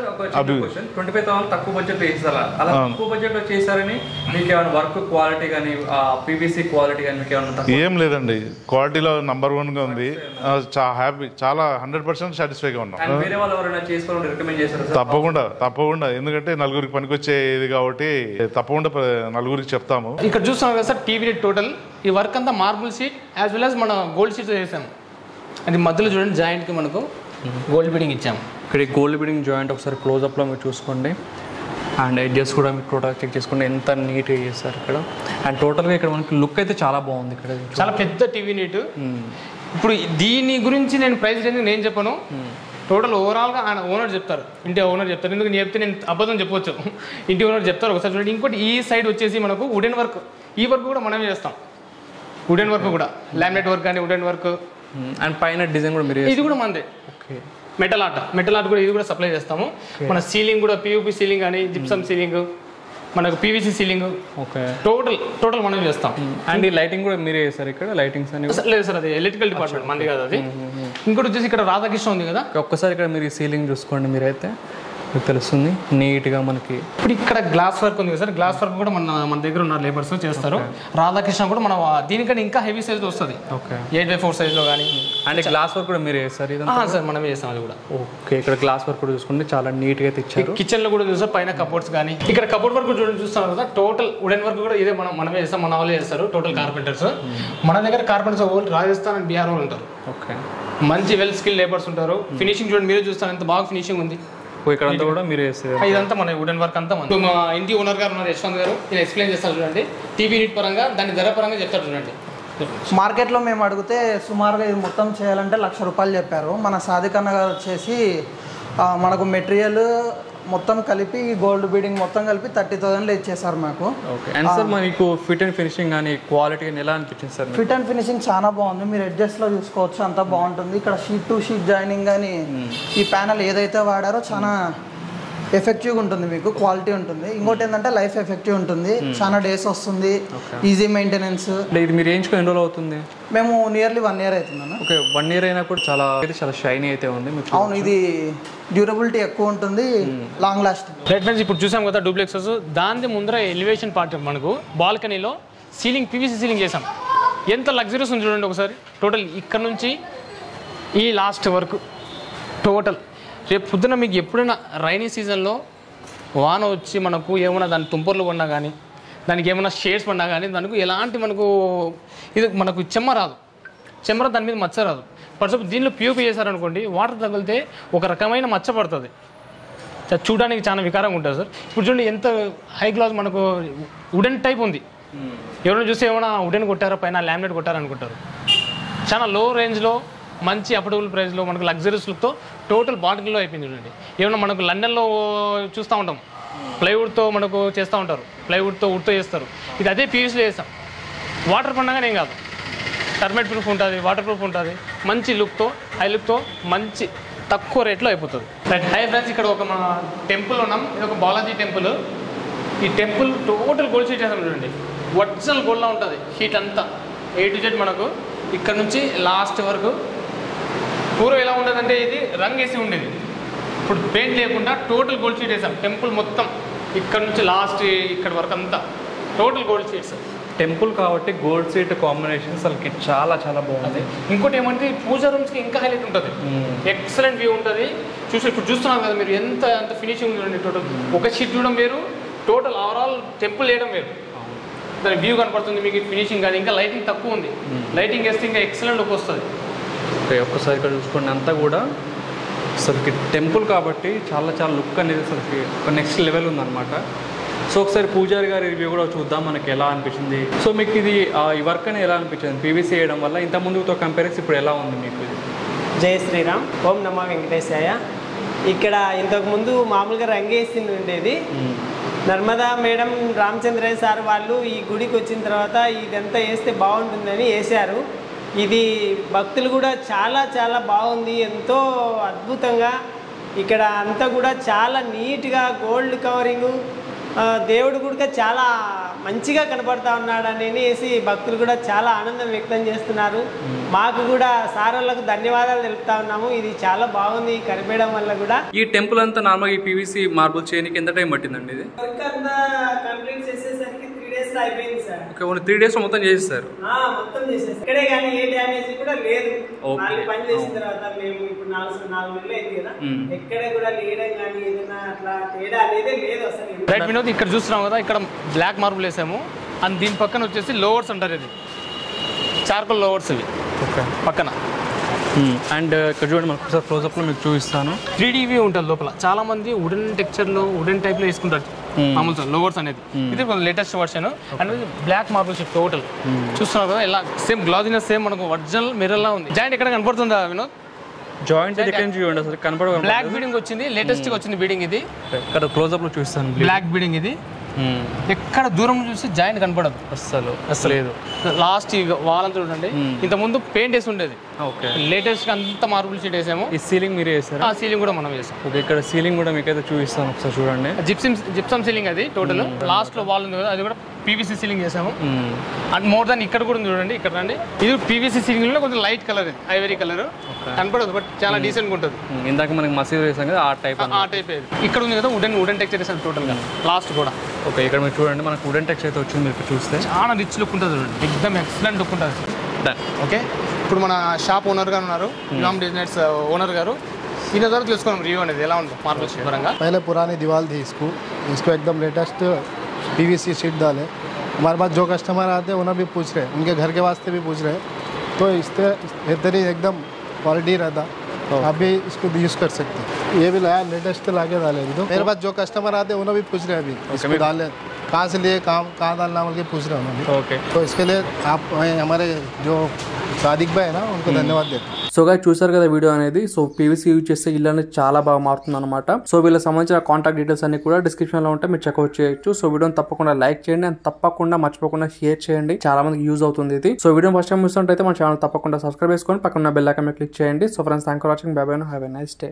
ట్వంటీ ఫైవ్ థౌసండ్ తక్కువ బడ్జెట్ చేస్తారా? అలా తక్కువ బడ్జెట్ చేశారని మీకు ఏమైనా వర్క్ క్వాలిటీ కానీ పీవీసీ క్వాలిటీ కానీ మీకు ఏమైనా?
ఏం లేదండి, క్వాలిటీలో నంబర్ వన్ గా ఉంది, హ్యాపీ, చాలా హండ్రెడ్ పర్సెంట్ సాటిస్ఫైగా ఉన్నాం.
వేరే వాళ్ళు ఎవరైనా చేసుకోవాలని రికమెండ్ చేశారు?
తప్పకుండా తప్పకుండా, ఎందుకంటే నలుగురికి పనికొచ్చేది కాబట్టి తప్పకుండా నలుగురికి చెప్తాము.
ఇక్కడ చూస్తున్నాం కదా సార్, టీవీ టోటల్ ఈ వర్క్ అంతా marble sheet as well as మన గోల్డ్ షీట్ చేసాము. అది మధ్యలో చూడండి జాయింట్కి మనకు గోల్డ్ బీడింగ్ ఇచ్చాము.
ఇక్కడ ఈ గోల్డ్ బీడింగ్ జాయింట్ ఒకసారి క్లోజ్అప్లో మీరు చూసుకోండి, అండ్ ఎడ్జెస్ కూడా మీరు టోటల్ చెక్ చేసుకోండి ఎంత నీట్గా చేస్తారు ఇక్కడ. అండ్ టోటల్గా ఇక్కడ మనకి లుక్ అయితే చాలా బాగుంది, ఇక్కడ
చాలా పెద్ద టీవీ నీట్. ఇప్పుడు దీని గురించి నేను ప్రైస్ రేంజ్ నేను చెప్పను, టోటల్ ఓవరాల్గా ఆయన ఓనర్ చెప్తారు, ఇంటి ఓనర్ చెప్తారు. ఎందుకు నేను చెప్తే నేను అబద్ధం చెప్పవచ్చు, ఇంటి ఓనర్ చెప్తారు. ఒకసారి చూడండి. ఇంకోటి ఈ సైడ్ వచ్చేసి మనకు వుడెన్ వర్క్, ఈ వర్క్ కూడా మనమే చేస్తాం. వుడెన్ వర్క్ కూడా లామినేట్ వర్క్ కానీ వుడెన్ వర్క్,
అండ్ పైన డిజైన్ కూడా మీరు
ఇది కూడా మనదే. Okay, metal art metal art కూడా ఇది కూడా సప్లై చేస్తాము. మన సీలింగ్ కూడా పియూపీ సీలింగ్ కానీ జిప్సమ్ సీలింగ్, మనకు PVC ceiling, okay total total మనం చేస్తాం.
అండ్ ఈ లైటింగ్ కూడా మీరే చేస్తారు ఇక్కడ? లైటింగ్స్ అని
లేదు సార్, అది ఎలక్ట్రికల్ డిపార్ట్మెంట్ మంది కాదు అది. ఇంకోటి వచ్చేసి ఇక్కడ రాధాకృష్ణ ఉంది కదా,
ఒక్కసారి ఇక్కడ మీరు సీలింగ్ చూసుకోండి, మీరైతే మీకు తెలుస్తుంది నీట్గా మనకి.
ఇప్పుడు ఇక్కడ గ్లాస్ వర్క్ ఉంది కదా సార్, గ్లాస్ వర్క్ కూడా మన మన దగ్గర ఉన్న లేబర్స్ చేస్తారు. రాధాకృష్ణ కూడా మన దీనికంటే ఇంకా హెవీ సైజ్ వస్తుంది, ఓకే ఎయిట్ బై ఫోర్ సైజ్లో కానీ.
అండ్ గ్లాస్ వర్క్ కూడా మీరు చేస్తారు? ఇదంతా
సార్ మనమే చేస్తాం అది కూడా.
ఓకే, ఇక్కడ గ్లాస్ వర్క్ కూడా చూసుకుంటే చాలా నీట్గా అయితే ఇచ్చారు.
కిచెన్లో కూడా చూసారు, పైన కబోర్డ్స్ కానీ. ఇక్కడ కబోర్డ్ వర్క్ చూడండి, చూస్తాం కదా, టోటల్ వుడెన్ వర్క్ కూడా ఇదే మనం మనమే చేస్తాం, మన వాళ్ళే చేస్తారు టోటల్ కార్పెంటర్స్. మన దగ్గర కార్పెంటర్స్ రాజస్థాన్ అండ్ బీహార్ వాళ్ళు ఉంటారు, ఓకే మంచి వెల్ స్కిల్ లేబర్స్ ఉంటారు. ఫినిషింగ్ చూడండి, మీరే చూస్తారు ఎంత బాగా ఫినిషింగ్ ఉంది.
ఇక్కడ అంతా కూడా మీరు చేస్తారు?
ఇదంతా మన వుడెన్ వర్క్ అంతా మన. మా ఇంటి ఓనర్ గారు ఉన్నారు యశ్వంత్ గారు, నేను ఎక్స్ప్లెయిన్ చేస్తాను చూడండి. టీవీ యూనిట్ పరంగా దాని ధర పరంగా చెప్తారు చూడండి.
మార్కెట్లో మేము అడిగితే సుమారుగా ఇది మొత్తం చేయాలంటే లక్ష రూపాయలు చెప్పారు. మన సాదికన్న గారు వచ్చేసి మనకు మెటీరియల్ మొత్తం కలిపి గోల్డ్ బీడింగ్ మొత్తం కలిపి థర్టీ థౌసండ్లో ఇచ్చేసారు మాకు.
ఓకే, అండ్ సార్ మీకు ఫిట్ అండ్ ఫినిషింగ్ కానీ క్వాలిటీ కానీ ఎలా అనిపించింది సార్?
ఫిట్ అండ్ ఫినిషింగ్ చాలా బాగుంది, మీరు ఎడ్జస్ట్లో చూసుకోవచ్చు, అంతా బాగుంటుంది. ఇక్కడ షీట్ టు షీట్ జాయినింగ్ కానీ ఈ ప్యానల్ ఏదైతే వాడారో చాలా ఎఫెక్టివ్గా ఉంటుంది, మీకు క్వాలిటీ ఉంటుంది. ఇంకోటి ఏంటంటే లైఫ్ ఎఫెక్టివ్ ఉంటుంది, చాలా డేస్ వస్తుంది, ఈజీ మెయింటెనెన్స్.
ఇది మీరు వేయించుకుని ఎన్ని రోజులు అవుతుంది?
మేము నియర్లీ వన్ ఇయర్ అవుతుందన్న.
ఓకే, వన్ ఇయర్ అయినా కూడా చాలా చాలా షైనీ అయితే ఉంది.
అవును, ఇది డ్యూరబిలిటీ ఎక్కువ ఉంటుంది, లాంగ్ లాస్టింగ్.
రైట్ ఫ్రెండ్స్, ఇప్పుడు చూసాం కదా డూప్లెక్సెస్. దాని ముందర ఎలివేషన్ పార్ట్ మనకు బాల్కనీలో సీలింగ్ పీవీసీ సీలింగ్ చేసాం. ఎంత లగ్జరీస్ ఉంది చూడండి ఒకసారి. టోటల్ ఇక్కడ నుంచి ఈ లాస్ట్ వరకు టోటల్. రేపు పొద్దున మీకు ఎప్పుడైనా రైనీ సీజన్లో వాన వచ్చి మనకు ఏమైనా దాని తుంపర్లు పడినా కానీ, దానికి ఏమైనా షేడ్స్ పడినా కానీ దానికి ఎలాంటి మనకు ఇది మనకు చెమ్మ రాదు, చెమ్మ దాని మీద మచ్చ రాదు. ఫర్ సపోజ్ దీనిలో ప్యూపీ చేశారనుకోండి, వాటర్ తగిలితే ఒక రకమైన మచ్చ పడుతుంది, చూడడానికి చాలా వికారంగా ఉంటుంది సార్. ఇప్పుడు చూడండి ఎంత హై గ్లాస్ మనకు వుడెన్ టైప్ ఉంది. ఎవరైనా చూస్తే ఏమైనా వుడెన్ కొట్టారో, పైన లామినేట్ కొట్టారనుకుంటారు. చాలా లో రేంజ్లో మంచి అఫోర్డబుల్ ప్రైస్లో మనకు లగ్జరీస్ లుక్తో టోటల్ బాటిల్లో అయిపోయింది చూడండి. ఏమన్నా మనకు లండన్లో చూస్తూ ఉంటాం, ప్లైవుడ్తో మనకు చేస్తూ ఉంటారు, ప్లైవుడ్తో వుడ్తో చేస్తారు. ఇది అదే పీవీసీలో చేస్తాం. వాటర్ పడినాగానే ఏం కాదు, టర్మైట్ ప్రూఫ్ ఉంటుంది, వాటర్ ప్రూఫ్ ఉంటుంది, మంచి లుక్తో హై లుక్తో మంచి తక్కువ రేట్లో అయిపోతుంది. రైట్, హై ఫ్రెండ్స్, ఇక్కడ ఒక మన టెంపుల్ ఉన్నాం. ఇది ఒక బాలాజీ టెంపుల్. ఈ టెంపుల్ టోటల్ గోల్డ్ షీట్ చేస్తాం చూడండి. ఒరిజినల్ గోల్డ్లా ఉంటుంది షీట్ అంతా, ఏ టు జెడ్ మనకు ఇక్కడ నుంచి లాస్ట్ వరకు. పూర్వం ఎలా ఉండదంటే ఇది రంగు వేసి ఉండేది, ఇప్పుడు పెయింట్ లేకుండా టోటల్ గోల్డ్ షీట్ వేసాం. టెంపుల్ మొత్తం ఇక్కడ నుంచి లాస్ట్ ఇక్కడ వరకు అంతా టోటల్ గోల్డ్ షీట్స్.
టెంపుల్ కాబట్టి గోల్డ్ సీట్ కాంబినేషన్ అసలుకి చాలా చాలా బాగుంది.
ఇంకోటి ఏమంటే పూజా రూమ్స్కి ఇంకా హైలైట్ ఉంటుంది, ఎక్సలెంట్ వ్యూ ఉంటుంది. చూసి ఇప్పుడు చూస్తున్నారు కదా మీరు, ఎంత ఎంత ఫినిషింగ్ చూడండి. టోటల్ ఒక షీట్ చూడడం వేరు, టోటల్ ఓవరాల్ టెంపుల్ వేయడం వేరు. దాని వ్యూ కనపడుతుంది మీకు, ఫినిషింగ్ కానీ. ఇంకా లైటింగ్ తక్కువ ఉంది, లైటింగ్ వేస్తే ఇంకా ఎక్సలెంట్ లుక్ వస్తుంది.
ఓకే, ఒక్కసారి ఇక్కడ చూసుకోండి. అంతా కూడా అసలుకి టెంపుల్ కాబట్టి చాలా చాలా లుక్ అనేది అసలుకి ఒక నెక్స్ట్ లెవెల్ ఉందన్నమాట. సో ఒకసారి పూజారి గారి రివ్యూ కూడా చూద్దాం, మనకి ఎలా అనిపించింది. సో మీకు ఇది ఈ వర్క్ అనేది ఎలా అనిపించింది పీవీసీ వేయడం వల్ల? ఇంత ముందుతో కంపేర్ చేసి ఇప్పుడు ఎలా ఉంది మీకు?
జై శ్రీరామ్, ఓం నమో వెంకటేశాయ. ఇక్కడ ఇంతకుముందు మామూలుగా రంగేసింది ఉండేది. నర్మదా మేడం, రామచంద్రయ్య సార్ వాళ్ళు ఈ గుడికి వచ్చిన తర్వాత ఇదంతా వేస్తే బాగుంటుందని వేశారు. ఇది భక్తులు కూడా చాలా చాలా బాగుంది, ఎంతో అద్భుతంగా. ఇక్కడ అంతా కూడా చాలా నీట్గా గోల్డ్ కవరింగు, దేవుడు కూడా చాలా మంచిగా కనపడతా ఉన్నాడు అనేసి భక్తులు కూడా చాలా ఆనందం వ్యక్తం చేస్తున్నారు. మాకు కూడా సార్ వాళ్ళకు ధన్యవాదాలు తెలుపుతా ఉన్నాము. ఇది చాలా బాగుంది కనిపించడం వల్ల కూడా.
ఈ టెంపుల్ అంతా నార్మల్ ఈ పీవీసీ మార్బుల్ చేయడానికి ఎంత టైం పట్టిందండి? ఇది
వర్క్ అంతా కంప్లీట్ చేసేసరికి త్రీ డేస్ అయిపోయింది sir.
Okay, only three days మొత్తం చేసేసారు?
మొత్తం చేసేసారు. ఇక్కడే కానీ ఏ డ్యామేజ్ కూడా లేదు. నాలుగు పని చేసిన తర్వాత మేము ఇప్పుడు నాలుగు నాలుగు నెలలు అయింది కదా, ఎక్కడ కూడా లేయడం కానీ ఏదైనా అట్లా తేడా అనేది లేదు అసలు.
రైట్ వినోద్, ఇక్కడ చూస్తున్నాం కదా, ఇక్కడ బ్లాక్ మార్బుల్ వేసాము. అండ్ దీని పక్కన వచ్చేసి లోవర్స్ అంటారు, ఇది చార్కోల్ లోవర్స్ ఇవి. ఓకే, పక్కన.
అండ్ ఇక్కడ చూడండి, మనకు ఒకసారి క్లోజప్లో మీకు చూపిస్తాను.
త్రీ డీవీ ఉంటుంది లోపల. చాలా మంది వుడెన్ టెక్స్చర్లో వుడెన్ టైప్లో వేసుకుంటారు మామూలు లోవర్స్ అనేది. ఇది latest version. And black marble sheet total చూస్తున్నారు కదా, ఇలా సేమ్ గ్లాజినెస్ సేమ్ మనకు ఒరిజినల్ మిర్రర్లా ఉంది. జాయింట్ ఎక్కడ కనపడుతుందా వినోద్?
జాయింట్ చూడండి అసలు కనపడ.
బ్లాక్ బీడింగ్ వచ్చింది, లేటెస్ట్ గా వచ్చింది బీడింగ్ ఇది.
ఇక్కడ క్లోజప్ లో చూస్తాను,
బ్లాక్ బీడింగ్ ఇది. ఎక్కడ దూరం చూసి జాయింట్ కనపడదు అస్సలు అసలు లేదు. లాస్ట్ వాల్ అంతా చూడండి, ఇంత ముందు పెయింట్ వేసి ఉండేది. ఓకే, లేటెస్ట్ గా అంతా మార్బుల్ షీట్ వేసాము.
ఈ సీలింగ్ మీరే వేసారు?
ఆ సీలింగ్ కూడా మనం వేసాం.
ఓకే, ఇక్కడ సీలింగ్ కూడా మీకైతే చూపిస్తాను, ఒకసారి చూడండి.
జిప్సమ్ జిప్సమ్ సీలింగ్ అది టోటల్. లాస్ట్ లో వాల్ ఉంది కదా, అది కూడా పీవీసీ సీలింగ్ చేసాము. అండ్ మోర్ దాన్ ఇక్కడ కూడా ఉంది చూడండి, ఇక్కడ రండి. ఇది పీవీసీ సీలింగ్ లో కొంచెం లైట్ కలర్, ఇది ఐవరీ కలర్ కనపడదు, బట్ చాలా డీసెంట్ గా ఉంటుంది.
ఇందాక మనకి మసీదు వేసాం కదా, ఆ టైప్
ఆ టైప్. ఇక్కడ ఉంది కదా వుడెన్ వుడెన్ టెక్స్చర్ వేసాను టోటల్ గా లాస్ట్ కూడా.
ఓకే, ఇక్కడ మీరు చూడండి, మనకు వుడెన్ టెక్స్చర్ అయితే వచ్చింది. మీరు చూస్తే
చాలా రిచ్ లుక్ ఉంటుంది చూడండి, ఎక్దమ్ ఎక్సలెంట్ లుక్ ఉంటుంది. ఓకే, ఇప్పుడు మన షాప్ ఓనర్ గారు ఉన్నారు, రామ్ డిజైనర్స్ ఓనర్ గారు. ఈయన ద్వారా తెలుసుకున్నాం రివ్యూ అనేది ఎలా ఉంటుంది మార్బుల్ షీట్ పరంగా.
पहले पुरानी दीवार थी, इसको इसको एकदम लेटेस्ट पीवीसी शीट डाले. हमारे पास जो कस्टमर आते हैं उन्हें भी पूछ रहे हैं, उनके घर के वास्ते भी पूछ रहे हैं, तो इससे बेहतरीन एकदम क्वालिटी रहता, आप भी इसको यूज़ कर सकते हैं. ये भी लाया लेटेस्ट ला के डाले. तो मेरे पास जो कस्टमर आते हैं उन्हें भी पूछ रहे हैं अभी इसको डाले, कहाँ से लिए, कहाँ कहाँ डालना बोल के पूछ रहे हैं उन्होंने.
ओके,
तो इसके लिए आप हमारे जो సాదిక్ భాయ్ ना उनको धन्यवाद देते.
సో గా చూసారు కదా వీడియో అనేది. సో పీవీసీ యూజ్ చేస్తే ఇల్లు అనేది చాలా బాగా మారుతుంది అనమాట. సో వీళ్ళకి సంబంధించిన కాంటాక్ట్ డీటెయిల్స్ అన్ని కూడా డిస్క్రిప్షన్ లో ఉంటే మీరు చెక్అవుట్ చేయొచ్చు. సో వీడియోని తప్పకుండా లైక్ చేయండి, అండ్ తప్పకుండా మర్చిపోకుండా షేర్ చేయండి, చాలా మందికి యూజ్ అవుతుంది ఇది. సో వీడియో ఫస్ట్ టైం చూస్తుంటే మన ఛానల్ తప్పకుండా సబ్స్క్రైబ్ చేసుకొని పక్కన బెల్ ఐకాన్ మీద క్లిక్ చేయండి. So friends, thanks for watching, bye bye, have a nice day.